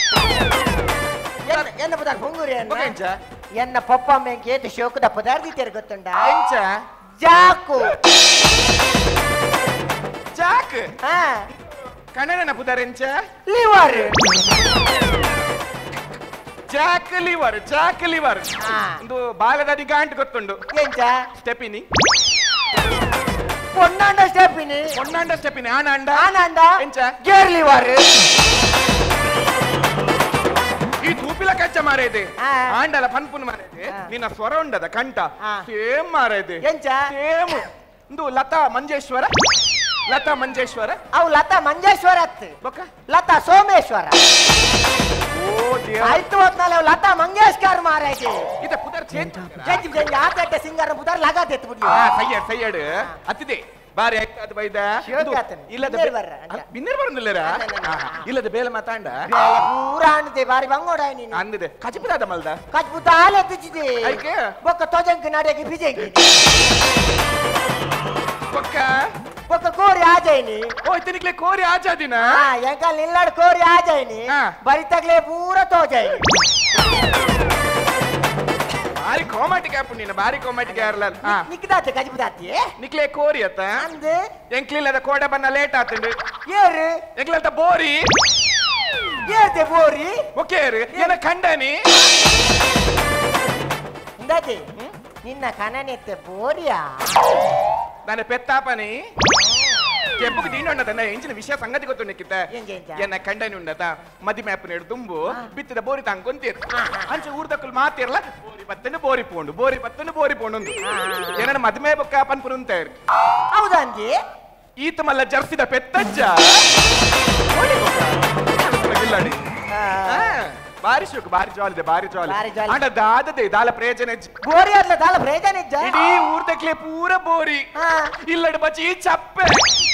ಎನ್ನ ಪದಾರ್ಥ ಪುಂಗುರಿ ಅನ್ನ ಎನ್ನ ಪಪ್ಪ ಅಮ್ಮೆಂಗೆ ಏತು ಶೋಕದ ಪದಾರ್ಥ ಇತ್ತಾರೆ ಗೊತ್ತುಂಡ ಎಂಚ ಜಾಕು ಜಾಕ್ ಹಾ ಕನ್ನಡನ ಪುದರೆಂಚ lever jack lever jack lever ಹಾ. ಒಂದು ಬಾಲದ ಗಂಟು ಗೊತ್ತುಂಡು ಎಂಚ ಸ್ಟೆಪಿನಿ ಪೊನ್ನಾಂಡ ಸ್ಟೆಪಿನಿ ಒನ್ನಂಡ ಸ್ಟೆಪಿನಿ ಆನಂಡ ಆನಂದ ಎಂಚ ಗೇರ್ ಲಿವರ್ ಈ ತೂಪಿಲ ಕಚ್ಚ ಮಾರೇದೆ ಹಾ. ಆಂಡಲ ಪನ್ಪುನ್ ಮಾರೇದೆ ಹಾ. ನಿನ್ನ ಸ್ವರ ಉಂಡದ ಕಂಠ ಹಾ. ಸೇಮ್ ಮಾರೇದೆ ಎಂಚ ಸೇಮ್ ಒಂದು ಲತಾ ಮಂಜೇಶ್ವರ ಲತಾ ಮಂಜೇಶ್ವರ ಅವು ಲತಾ ಮಂಜೇಶ್ವರ ಅತ್ತು ಬೊಕ್ಕ ಲತಾ ಸೋಮೇಶ್ವರ ಓ ದೇವ ಆಯ್ತು ಹೊತ್ನಲ್ಲಿ ಅವು ಲತಾ ಮಂಗೇಶ್ಕರ್ ಮಾರಾಯ್ತು ಇದ ಪುದರ್ ಚೇಂಜ್ ಜಡ್ಜಿ ಜಡ್ಜಿ ಆತಟ್ಟೆ ಸಿಂಗರ್ ಪುದರ್ ಲಗಾತ್ ಎತ್ತು ಬಿಡ್ಲಿ ಹಾ ಸೈಯಡ್ ಸೈಯಡ್ ಅತ್ತಿದೆ ಬಾರಿ ಆಯ್ತು ಬೈದ ಶಿವಕ್ಕೆ ಆತನು. ಇಲ್ಲದ ಬಿನ್ನೇರ್ ಬರ್ರ, ಅಂಚ. ಬಿನ್ನೇರ್ ಬರಂದಿಲ್ಲರ ಅಲ್ಲ, ಅಲ್ಲ, ಅಲ್ಲ. ಇಲ್ಲದ ಬೇಲೆ ಮಾತಾಂಡ ಬೇಲೆ ಪೂರ ಅಂದಿದೆ ಬಾರಿ ಬಂಗೋಡ ನೀನು ಅಂದಿದೆ ಕಚಿಪುದಾದ ಮಲ್ದ ಕಜ್ಬುತ ಹಾಲು ಎತ್ತಿದೆ ಐಕೆ ಬೊಕ್ಕ ತೊಜಂಕ್ ನಡೆಗೆ ಬಿಜಂಗಿ ಬೊಕ್ಕ ಬೊಕ್ಕ ಕೋರಿ ಆಜೈನಿ ಓ ಇತನಿಕ್ಲೆ ಕೋರಿ ಆಜಾದಿನ ಹಾ ಎಂಕಲ್ ನಿಲ್ಲಾಡ್ ಕೋರಿ ಆಜೈನಿ ಹಾ. ಬರಿತಗ್ಲೆ ಪೂರ ತೋಜೈನಿ ಬಾರಿ ಕೋಮಾಟಿಕ್ ಆಪು ನೀನು ಬಾರಿ ಕೋಮಾಟಿಕ್ ಯಾರಲ್ಲ ನಿಕ್ದಾತೆ ಕಜ್ಬುದಾತಿ ನಿಕ್ಲೆ ಕೋರಿ ಅತ್ತ ಅಂದು ಎಂಕ್ಲಿಲ್ಲದ ಕೋಡ ಬನ್ನ ಲೇಟ್ ಆತಂಡು ಏರು ಎಂಕ್ಲಂತ ಬೋರಿ ಏರ್ತೆ ಬೋರಿ ಒಕ್ಕೇರು ಏನ ಕಂಡನಿ ಇಂದಾತಿ ನಿನ್ನ ಕನನೆತ್ತೆ ಬೋರಿಯಾ ನಾನು ಪೆತ್ತಾಪನಿ ಕೆಂಪುಗೆ ದೀಂಡೊಂಡದ ಎಂಚಿನ ವಿಷಯ ಸಂಗತಿ ಗೊತ್ತು ನಿಕ್ಕಿತ್ತ ಎಂಜ ಎಂಜ? ಎನ್ನ ಕಂಡನಿ ಉಂಡತ ಮದಿ ಮ್ಯಾಪ್ ನೆಡು ತುಂಬು ಬಿತ್ತಿದ ಬೋರಿ ತಾಂಗ್ ಕೊಂತೀರ್ ಅಂಚೆ ಊರ್ದಕ್ಕಲ್ ಮಾತಿರ್ಲ ಬೋರಿ ಬತ್ತನೆ ಬೋರಿ ಪೋಂಡು ಬೋರಿ ಬತ್ತನೆ ಬೋರಿ ಪೋಂಡು ಏನ ಮದ್ಮೆ ಬೊಕ್ಕ ಅಪ್ಪನ್ ಪುರುಂತೇರ್ ಹೌದಂಜಿ ಈತ ಮಲ್ಲ ಜರ್ಸಿದ ಪೆತ್ತಜ್ಜ ಗಿಲ್ಲಾಡಿ ಬಾರಿ ಶೋಕ್ ಬಾರಿ ಜಾಲಿದೆ ಬಾರಿ ಜಾಲಿ ಬಾರಿ ಜಾಲಿ. ಅಂಡ ದಾದದೆ ದಾಲ ಪ್ರಯೋಜನ ಬೋರಿ ಅದ್ಲ ದಾಲ ಪ್ರಯೋಜನ ಇಜ್ಜ ಇಡೀ ಊರ್ದಕ್ಲೆ ಪೂರ ಬೋರಿ ಹಾ. ಇಲ್ಲಡ ಬಚ್ಚಿ ಚಪ್ಪೆ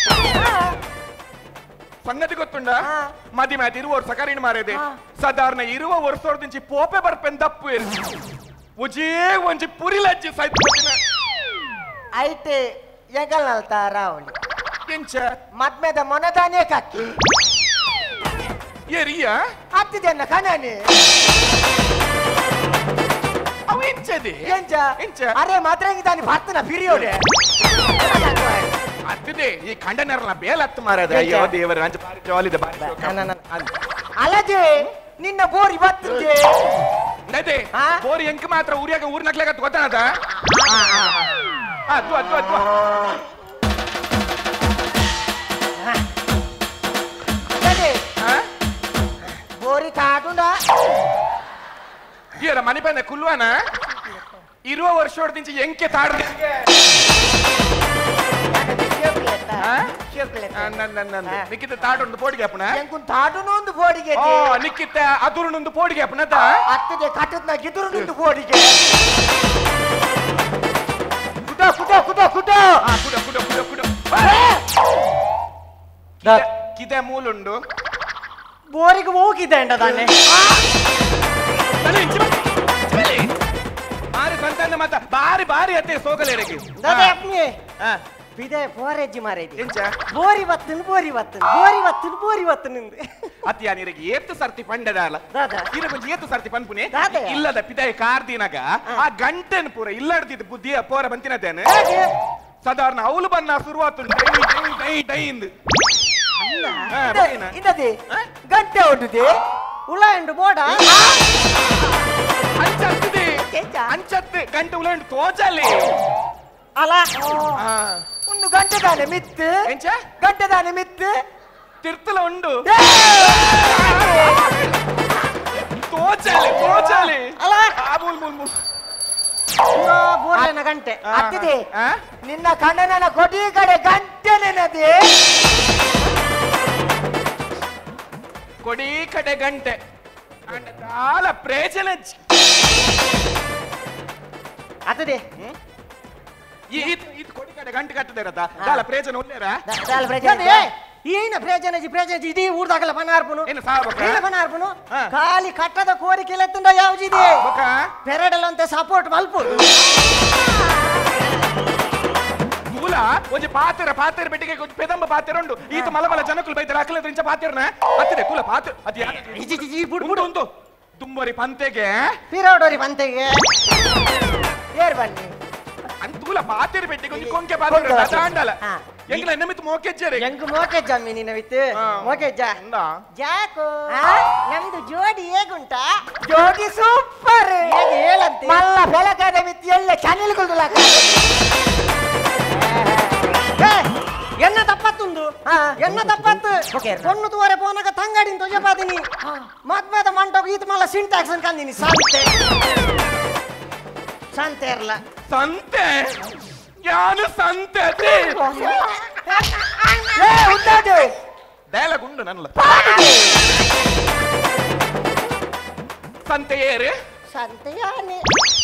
ಸಂಗತಿ ಗೊತ್ತುಂಡ ಹಾ. ಮದಿ ಮ್ಯಾತ್ ಇರುವ ವರ್ಷ ಕರೀಣ್ ಮಾರೇದೆ ಹಾ. ಸಾಧಾರಣ ಇರುವ ವರ್ಷೋರ್ದಿಂಚಿ ಪೋಪೆ ಬರ್ಪೆನ್ ದಪ್ಪು ಇರು ಉಜೇ ಒಂಜಿ ಪುರಿಲಜ್ಜಿ ಸೈತ್ ಐತೆ ಎಂಕಲ್ ನಲ್ತ ರಾವಳಿ ಎಂಚ ಮದ್ಮೆದ ಮೊನದಾನೆ ಕಕ್ಕಿ ಏರಿಯ ಹತ್ತಿದೆನ್ನ ಕಣನೆ ಅವು ಎಂಚದೆ ಎಂಚ ಎಂಚ ಅರೆ ಮಾತ್ರ ದಾನಿ ಭರ್ತನ ಪಿರಿಯೋಡೆ ಹತ್ತಿದೆ ಈ ಕಂಡನರ್ನ ಬೇಲ್ ಹತ್ತು ಮಾರದ ಅಯ್ಯೋ ದೇವರ ಅಂಚ ಬಾರಿ ಜಾಲಿದೆ ಬಾರಿ ಶೋಕ. ಅಂದ್. ಅಲ್ಲದೆ ನಿನ್ನ ಬೋರಿ ಬತ್ತಿದೆ ನದೆ ಹಾ? ಬೋರಿ ಎಂಕ ಮಾತ್ರ ಊರಿಯಾಗ ಊರ್ನಕ್ಲಾಗ ಗೊತ್ತಾನದ ಅದು ಅದು ಅದು ಬೋರಿ ಕಾಟುಂಡ ಈರ ಮನೆ ಬಂದ ಕುಲ್ವಾನ ಇರುವ ವರ್ಷ ಹೊಡ್ದಿಂಚಿ ಎಂಕೆ ತಾಡ್ದೆ ನಿಕ್ಕಿತ ತಾಟೊಂದು ಪೋಡಿಗೆ ಅಪ್ಪನ ಎಂಕುನ್ ತಾಟುನೊಂದು ಬೋಡಿಗೆ ಓ ನಿಕ್ಕಿತ ಅದುರುನೊಂದು ಪೋಡಿಗೆ ಅಪ್ಪನದ ಹತ್ತಿದೆ ಕಟ್ಟದ್ನ ಗಿದುರುನೊಂದು ಬೋಡಿಗೆ ಕುಟ ಕುಟ ಕುಟ ಕುಟ ಆ ಕುಡ ಕುಡ ಕುಡ ಕುಡ ಕಿದೆ ಮೂಲುಂಡು ಬೋರಿಗೆ ಹೋಗಿದೆ ಅಂಡ ತಾನೆ ಬಲಿ, ಇಂಚಿ ಬಲಿ, ಇಂಚಿ ಬಲಿ. ಮಾರಿ ಸಂತಾನ ಮಾತ ಬಾರಿ ಬಾರಿ ಅತ್ತೆ ಸೋಗಲೇರಿಗೆ ದಾದೆ ಅಪ್ನಿ ಹಾ ಬಿದೆ ಬೋರೆಜ್ಜಿ ಮಾರೇದಿ ಎಂಚ ಬೋರಿ ಬತ್ತನ್ ಬೋರಿ ಬತ್ತನ್ ಬೋರಿ ಬತ್ತನ್ ಬೋರಿ ಬತ್ತನ್ ಅತಿಯ ನೀರಿಗೆ ಏತ್ತು ಸರ್ತಿ ಪಂಡದಾಲ ದಾದ ಈಗ ಕೊಂಚ ಏತ್ತು ಸರ್ತಿ ಪನ್ಪುನೆ ದಾದೆ. ಇಲ್ಲದ ಪಿದಾಯ ಕಾರ್ದಿನಾಗ ಆ ಗಂಟೆನ್ ಪೂರ ಇಲ್ಲಡ್ದಿದ್ದು ಬುದ್ಧಿಯ ಪೋರ ಬಂತಿನದೇನೆ ಸಾಧಾರಣ ಅವಳು ಬನ್ನ ಶುರುವಾತು ಡೈ ಡೈ ಡೈ ಡೈ ಇಂದು ಹಾ, ಬರೀನ. ಇದದೆ ಗಂಟೆ ಹೊಡ್ದುದೆ ಉಳ ಎಂಡು ಬೋಡ ಅಂಚತ್ತಿದೆ ಎಂಚ? ಅಂಚತ್ತೆ ಗಂಟೆ ಉಲಂಡು ತೋಜಲ್ಲಿ ಅಲ ಹಾ. ಒಂದು ಗಂಟೆ ದಾನೆ ಮಿತ್ತು ಎಂಚ ಗಂಟೆ ದಾನೆ ಮಿತ್ತು ತಿರ್ತಲ ಉಂಡು ತೋಜಲ್ಲಿ ತೋಜಲ್ಲಿ ಅಲ ಆ ಮೂಲ್ ಮೂಲ್ ಮೂಲ್ ಬೋರ್ನ ಗಂಟೆ ಆ, ಹತ್ತಿದೆ ಆ? ನಿನ್ನ ಕಣ್ಣನ ಕೊಡಿ ಕಡೆ ಗಂಟೆ ನೆನದೆ ಕೊಡಿ ಕಡೆ ಗಂಟೆ ಅಂಡ್ ದಾಲ ಪ್ರೇಜನ ಹತ್ತಿದೆ ಈ ಇದು ಇದು ಕೊಡಿ ಕಡೆ ಗಂಟೆ ಕಟ್ಟದೆ ಇರತ್ತ ದಾಲ ಪ್ರೇಜನ ಉಳ್ಳೇರ ಏನ ಪ್ರಯೋಜನಜಿ ಪ್ರಯೋಜನಜಿ ಇದೀ ಊರ್ದಾಗಲ್ಲ ಪನಾರ್ಪುನು ಏನು ಸಾಬಕ ಏನ ಪನಾರ್ಪುನು ಹಾ. ಖಾಲಿ ಕಟ್ಟದ ಕೋರಿಕೆ ಎತ್ತುಂಡ ಯಾವ್ದಿದೆ ಬೊಕ ಪೆರಡಲ್ಲಂತೆ ಸಪೋರ್ಟ್ ಮಲ್ಪುದು ಮೂಲ ಒಂಜಿ ಪಾತೆರ ಪಾತೆರ ಬೆಟ್ಟಿಗೆ ಒಂಜಿ ಪೆದಂಬ ಪಾತೆರ ಉಂಡು ಈತ ಮಲಮಲ ಜನಕುಲು ಬೈತರ ಅಕಲ ಇಂಚ ಪಾತೆರ್ನ ಹತ್ತಿದೆ ಕುಲ ಪಾತೆ ಅದಿ ಇಜಿ ಇಜಿ ಬುಡ್ ಉಂಡು ಉಂಡು ತುಂಬರಿ ಪಂತೆಗೆ ಪಿರೋಡೋರಿ ಬಂತೆಗೆ ಏರ್ ಬನ್ನಿ ಅಂತ ತೂಲ ಪಾತಿರ್ ಬೆಟ್ಟಿಗೆ ಒಂದು ಕೊಂಕೆ ಪಾತಿರ್ ದಾಂಡಲ ಎಂಗ್ಲ ನಮಿತ್ ಮೋಕೆಜ್ಜರೆ ಎಂಗ್ ಮೋಕೆಜ್ಜ ಮೀನಿನ ವಿತ್ ಮೋಕೆಜ್ಜ ಜಾಕೋ ನಮ್ದು ಜೋಡಿ ಹೇಗುಂಟಾ ಜೋಡಿ ಸೂಪರ್ ಹೇಳಂತೆ ಮಲ್ಲ ಬೆಳಗಾದ ಮಿತ್ ಎಲ್ಲ ಚಾನೆಲ್ ಗಳು ಎನ್ನ ತಪ್ಪತ್ತುಂದು ಎನ್ನ ತಪ್ಪತ್ತು ಒಂದು ತೂವರೆ ಪೋನಾಗ ತಂಗಾಡಿನ ತೊಜಪಾದಿನಿ ಮದ್ಮೇದ ಮಂಟೋಗ ಈತ ಮಲ್ಲ ಸಿಂಟ್ಯಾಕ್ಸ್ ಅನ್ಕಂದಿನಿ ಸಂತೆ ಸಂತೆ ಇರ್ಲ ಸಂತೆ ಯಾನು ಸಂತೆ ಉಂಟಾದು ಡೈಲಾಗ್ ಉಂಡು ನನ್ನಲ್ಲ ಸಂತೆ ಏರು ಸಂತೆ ಯಾನೆ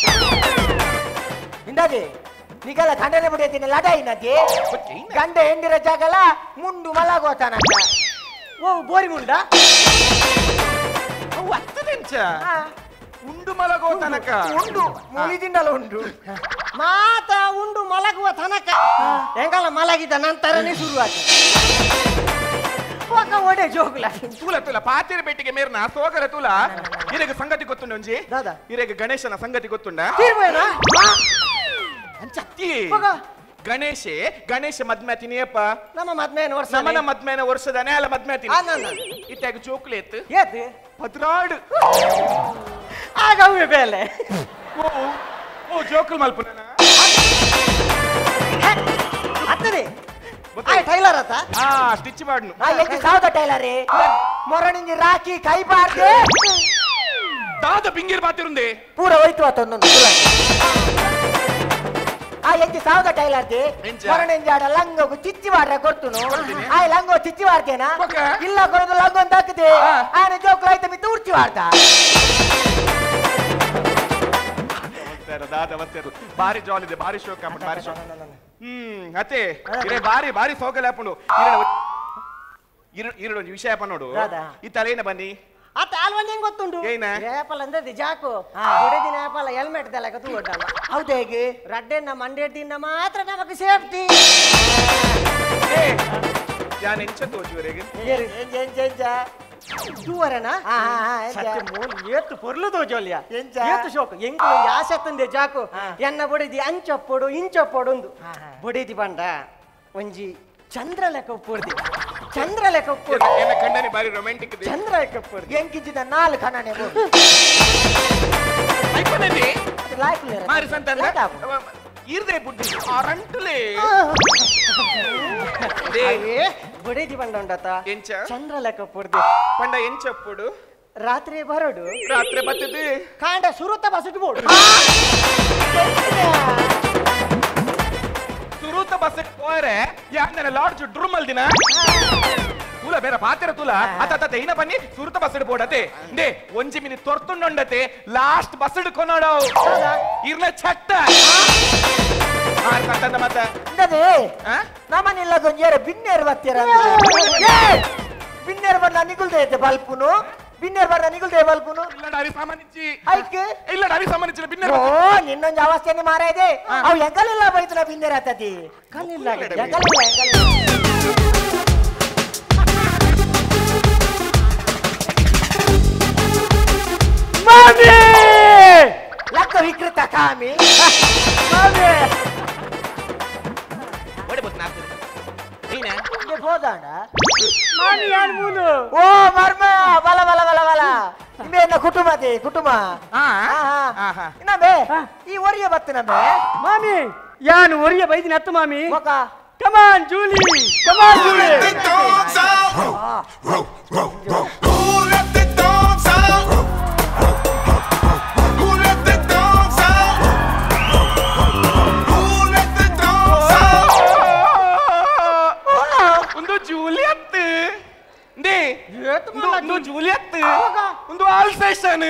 ಇಂದಾದಿ ನಿಗಲ ಖಂಡನೆ ಬಿಡೈತೀನಿ ಲಡಾಯಿ ನದಿ ಗಂಡ ಹೆಂಡಿರ ಜಾಗಲ ಮುಂಡು ಮಲಗೋತಾನಂತ ಓ ಬೋರಿ ಮುಂಡ ಅವು ಅತ್ತದೆಂಚ ಉಂಡು ಮಲಗುವ ತನಕ ಉಂಡು ಮುಳಿದಿಂಡಲ ಉಂಡು ಮಾತ ಉಂಡು ಮಲಗುವ ತನಕ ಹೆಂಗಲ್ಲ ಮಲಗಿದ ನಂತರನೇ ಶುರುವಾತ ಒಡೆ ಜೋಗುಲ ತೂಲ ತೂಲ ಪಾತಿರ ಬೆಟ್ಟಿಗೆ ಮೇರ್ನ ಸೋಗರ ತೂಲ ಇರೆಗ ಸಂಗತಿ ಗೊತ್ತುಂಡ ಒಂಜಿ ದಾದಾ ಇರೆಗ ಗಣೇಶನ ಸಂಗತಿ ಗೊತ್ತುಂಡ ಅಂಚತ್ತಿ ಗಣೇಶೆ ಗಣೇಶ ಮದ್ಮ್ಯಾತಿನಿ ಅಪ್ಪ ನಮ್ಮ ಮದ್ಮೇನ ವರ್ಷ ನಮ್ಮನ ಮದ್ಮೇನ ವರ್ಷದ ಅಲ್ಲ ಮದ್ಮ್ಯಾತಿನಿ ಇತ್ತಾಗ ಚೋಕ್ಲೇಟ್ ಏತ್ ಪತ್ರಾಡು ಆಗ ಅವೇ ಬೇಲೆ ಓ ಓ ಜೋಕಲ್ ಮಲ್ಪನ ಅತ್ತರಿ ಆ ಟೈಲರ್ ಆತ ಆ ಸ್ಟಿಚ್ ಮಾಡ್ನು ಆ ಎಲ್ಲಿ ಸಾವದ ಟೈಲರ್ ಮೊರಣಿಂಗಿ ರಾಕಿ ಕೈ ಬಾರ್ದೆ ದಾದ ಬಿಂಗಿರ್ ಬಾತಿರುಂದೆ ಪೂರ ಹೋಯ್ತು ಆತೊಂದೊಂದು ಆ ಎಂಜಿ ಸಾವದ ಟೈಲರ್ದೆ ಮೊರಣಿಂಜಾಡ ಲಂಗೋಗು ಚಿಚ್ಚಿ ಬಾರ್ರೆ ಕೊಡ್ತುನು ಆ ಲಂಗೋ ಚಿಚ್ಚಿ ಬಾರ್ದೇನಾ ಇಲ್ಲ ಕೊಡೋದು ಲಂಗೋ ಅಂತ ಹಾಕಿದೆ ಆನ ಜೋಕು ಆಯ್ತು ಮಿತ್ತು ಉರ್ಚಿ ಬಾರ್ದ ದಾದ ಮತ್ತೆ ಬಾರಿ ಜಾಲಿ ಇದೆ ಬಾರಿ ಶೋಕ ಬಾರಿ ಶೋಕ ಹ್ಮ್ ಅತ್ತೆ ಇರೆ ಬಾರಿ ಬಾರಿ ಸೋಗಲ ಹಾಪುಂಡು ಇರಡು ಇರಡು ವಿಷಯ ಅಪ್ಪ ನೋಡು ಈ ತಲೆನ ಬನ್ನಿ ಆ ತಾಲ್ವನ್ ಹೆಂಗ್ ಗೊತ್ತುಂಡು ಏನ ರೇಪಲ್ ಅಂದ್ರೆ ಜಾಕು ಹೊಡೆದಿನ ರೇಪಲ್ ಹೆಲ್ಮೆಟ್ ದೆಲಕ ತೂಗೊಟ್ಟಲ್ಲ ಹೌದು ಹೇಗೆ ರಡ್ಡೆನ್ನ ಮಂಡ್ಯದಿಂದ ಮಾತ್ರ ನಮಗೆ ಸೇಫ್ಟಿ ಯಾನ್ ಎಂಚ ತೋಜುವರೆಗೆ ತೂವರೆನಾ ಸತ್ಯ ಮೂಲ ಏತು ಪೊರ್ಲು ತೋಜೋಲ್ಯ ಏತು ಶೋಕ ಎಂಕ್ಲು ಯಾಸತ್ತಂದೆ ಜಾಕು ಎನ್ನ ಬೊಡಿದಿ ಅಂಚಪ್ಪೊಡು ಇಂಚಪ್ಪೊಡು ಒಂದು ಬೊಡಿದಿ ಬಂಡ ಒಂಜಿ ಚಂದ್ರ ಲೆಕ್ಕ ಒಪ್ಪೊಡ್ದಿ ಚಂದ್ರ ಲೆಕ್ಕ ಒಪ್ಪೊಡು ಏನ ಕಂಡನೆ ಬಾರಿ ರೊಮ್ಯಾಂಟಿಕ್ ಇದೆ ಚಂದ್ರ ಲೆಕ್ಕ ಒಪ್ಪೊಡು ಎಂಕಿಂಚಿದ ನಾಲ್ಕು ಕಣನೆ ಬೋದು ಐಪನದಿ ಲಾಯ್ಕ್ಲೆ ಮಾರಿ ಸಂತಂದ ಇರ್ದೆ ಬುಡ್ಡಿ ಆರಂಟುಲೆ ಏ ಬೊಡಿದಿ ಬಂಡ ಉಂಡತ ಎಂಚ ಚಂದ್ರ ಲೆಕ್ಕ ಒಪ್ಪೊಡ್ದಿ ಪಂಡ ಎಂಚಪ್ಪೊಡು ರಾತ್ರಿ ಬರೋಡು ರಾತ್ರಿ ಬತ್ತದು ಕಾಂಡ ಸುರುತ್ತ ಬಸಟ್ಟು ಬೋಡು ಸುರುತ್ತ ಬಸ್ಸಕ್ಕೆ ಹೋರೆ ಯಾಕಂದ್ರೆ ಲಾಡ್ಜ್ ಡ್ರೂಮಲ್ ದಿನ ತೂಲ ಬೇರೆ ಪಾತಿರ ತೂಲ ಅತ್ತ ಇನ ಬನ್ನಿ ಸುರುತ್ತ ಬಸ್ಸಡ್ ಬೋಡತೆ ದೇ ಒಂಜಿ ಮಿನಿ ತೊರ್ತುಂಡೊಂಡತೆ ಲಾಸ್ಟ್ ಬಸ್ಸಡ್ ಕೊನೋಡವು ಇರ್ಲ ಚಟ್ಟ ಮಾರ್ತಂದ ಮತ್ತ ಇಂದದೆ ನಮ್ಮನೆಲ್ಲ ಗೊಂಜೇರ ಬಿನ್ನೇರು ಬತ್ತೀರ ಬಿನ್ನೇರು ಬರ್ಲ ನಿಗುಲ್ದೆ ಐತೆ ಬಲ್ಪುನು ಬಿನ್ನೇರು ಬರ್ಲ ನಿಗುಲ್ದೆ ಬಲ್ಪುನು ಇಲ್ಲ ಡಾರಿ ಸಾಮಾನಿಚ್ಚಿ ಐಕೆ ಇಲ್ಲ ಡಾರಿ ಸಾಮಾನಿಚ್ಚಿನ ಬಿನ್ನೇರು ಓ ನಿನ್ನೊಂದು ಅವಸ್ಥೆನೆ ಮಾರ ಇದೆ ಅವು ಎಂಗಲಿಲ್ಲ ಬೈತನ ಬಿನ್ನೇರು ಹತ್ತತಿ ಕಲ್ಲಿಲ್ಲ ಎಂಗಲಿಲ್ಲ ಎಂಗಲಿಲ್ಲ ಮಾಮಿ ಲಕ್ಕ ವಿಕೃತ ಕಾಮಿ ಮಾಮಿ ಒಡೆ ಬತ್ ನಾಲ್ಕು ನೀನ ಇಂಗೆ ಹೋದಾಂಡ ಮಾಮಿ ಯಾನ್ ಮೂಲು ಓ ಮರ್ಮ ಬಲ ಬಲ ಬಲ ಬಲ ಇಂಬೆ ಎನ್ನ ಕುಟುಂಬದಿ ಕುಟುಂಬ ಹಾ ಹಾ ಹಾ ಇನ್ನಬೆ ಈ ಒರಿಯ ಬತ್ತನಬೆ ಮಾಮಿ ಯಾನು ಒರಿಯ ಬೈದಿನ ಹತ್ತು ಮಾಮಿ ಮೊಕ ಕಮಾನ್ ಜೂಲಿ ಕಮಾನ್ ಜೂಲಿ ಒಂದು ಜೂಲಿಯತ್ ದೇ ಒಂದು ಜೂಲಿಯತ್ ಒಂದು ಆಲ್ಸೇಷನ್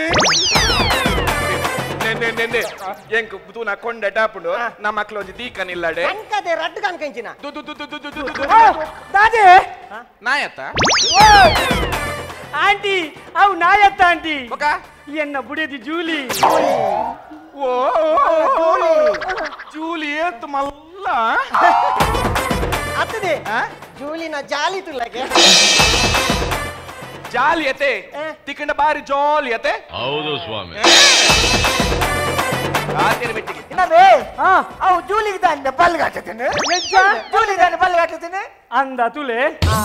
ನೆನ್ನೆ ನೆನ್ನೆ ಎಂಕ್ ತೂನ ಕೊಂಡ ಟಾಪುಂಡು ನಮ್ಮ ಮಕ್ಳು ಒಂದು ದೀಕನಿಲ್ಲಡೆ ಅಂಕದೆ ರಡ್ಡು ಕನ್ಕಂಚಿನ ದು ದು ದು ದು ದು ದು ದು ದಾದೆ ನಾಯತ್ತ ಆಂಟಿ ಅವು ನಾಯತ್ತ ಆಂಟಿ ಬಕ ಎನ್ನ ಬುಡಿದಿ ಜೂಲಿ ಓ ಜೂಲಿಯತ್ ಮಲ್ಲ ಅತ್ತದೆ ಜೂಲಿನ ಜಾಲಿ ತುಲ್ಲಗೆ ಜಾಲಿಯತೆ ತಿಕ್ಕಂಡ ಬಾರಿ ಜಾಲಿಯತೆ ಹೌದು ಸ್ವಾಮಿ ಪಾತೆರ ಬೆಟ್ಟಿಗೆ ಇನ್ನವೇ ಅವು ಜೂಲಿಗೆ ದಾಂಡೆ ಬಲ್ಲು ಕಟ್ಟತೇನೆ ಜೂಲಿಗೆ ದಾಂಡೆ ಬಲ್ಲು ಕಟ್ಟತೇನೆ ಅಂದ ತುಲೆ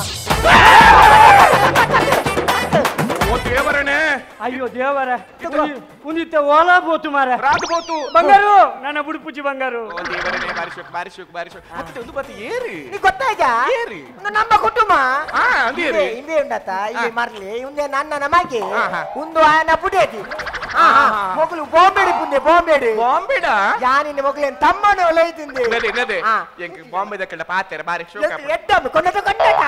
ಓ ದೇವರನೇ ಅಯ್ಯೋ ದೇವರ ಉಂದಿತ್ತ ಓಲಾ ಬೋತು ಮಾರ ರಾತ್ ಬೋತು ಬಂಗಾರು ನನ್ನ ಬುಡುಪುಚ್ಚಿ ಬಂಗಾರು ಓ ದೇವರನೇ ಬಾರಿ ಶೋಕ್ ಬಾರಿ ಶೋಕ್ ಬಾರಿ ಶೋಕ್ ಮತ್ತೆ ಒಂದು ಬತ್ತು ಏರಿ ನೀ ಗೊತ್ತಾಯ್ತಾ ಏರಿ ನಮ್ಮ ಕುಟುಂಬ ಹಾ ಅಂದೇರಿ ಇಂದೇ ಉಂಡತ ಇಲ್ಲಿ ಮರ್ಲಿ ಉಂದೆ ನನ್ನ ನಮಗೆ ಒಂದು ಆಯನ ಪುಡೇತಿ ಮೊಗಲು ಬಾಂಬೆಡಿ ಪುಂದೆ ಬಾಂಬೆಡಿ ಬಾಂಬೆಡ ಯಾನಿನ ಮೊಗಲೇನ್ ತಮ್ಮನ ಒಲೈತಿಂದೆ ನದೆ ನದೆ ಎಂಕ ಬಾಂಬೆದ ಕಳ್ಳ ಪಾತೆರ ಬಾರಿ ಶೋಕ ಎಡ್ಡಮ್ಮ ಕೊಂಡತ ಕೊಂಡತ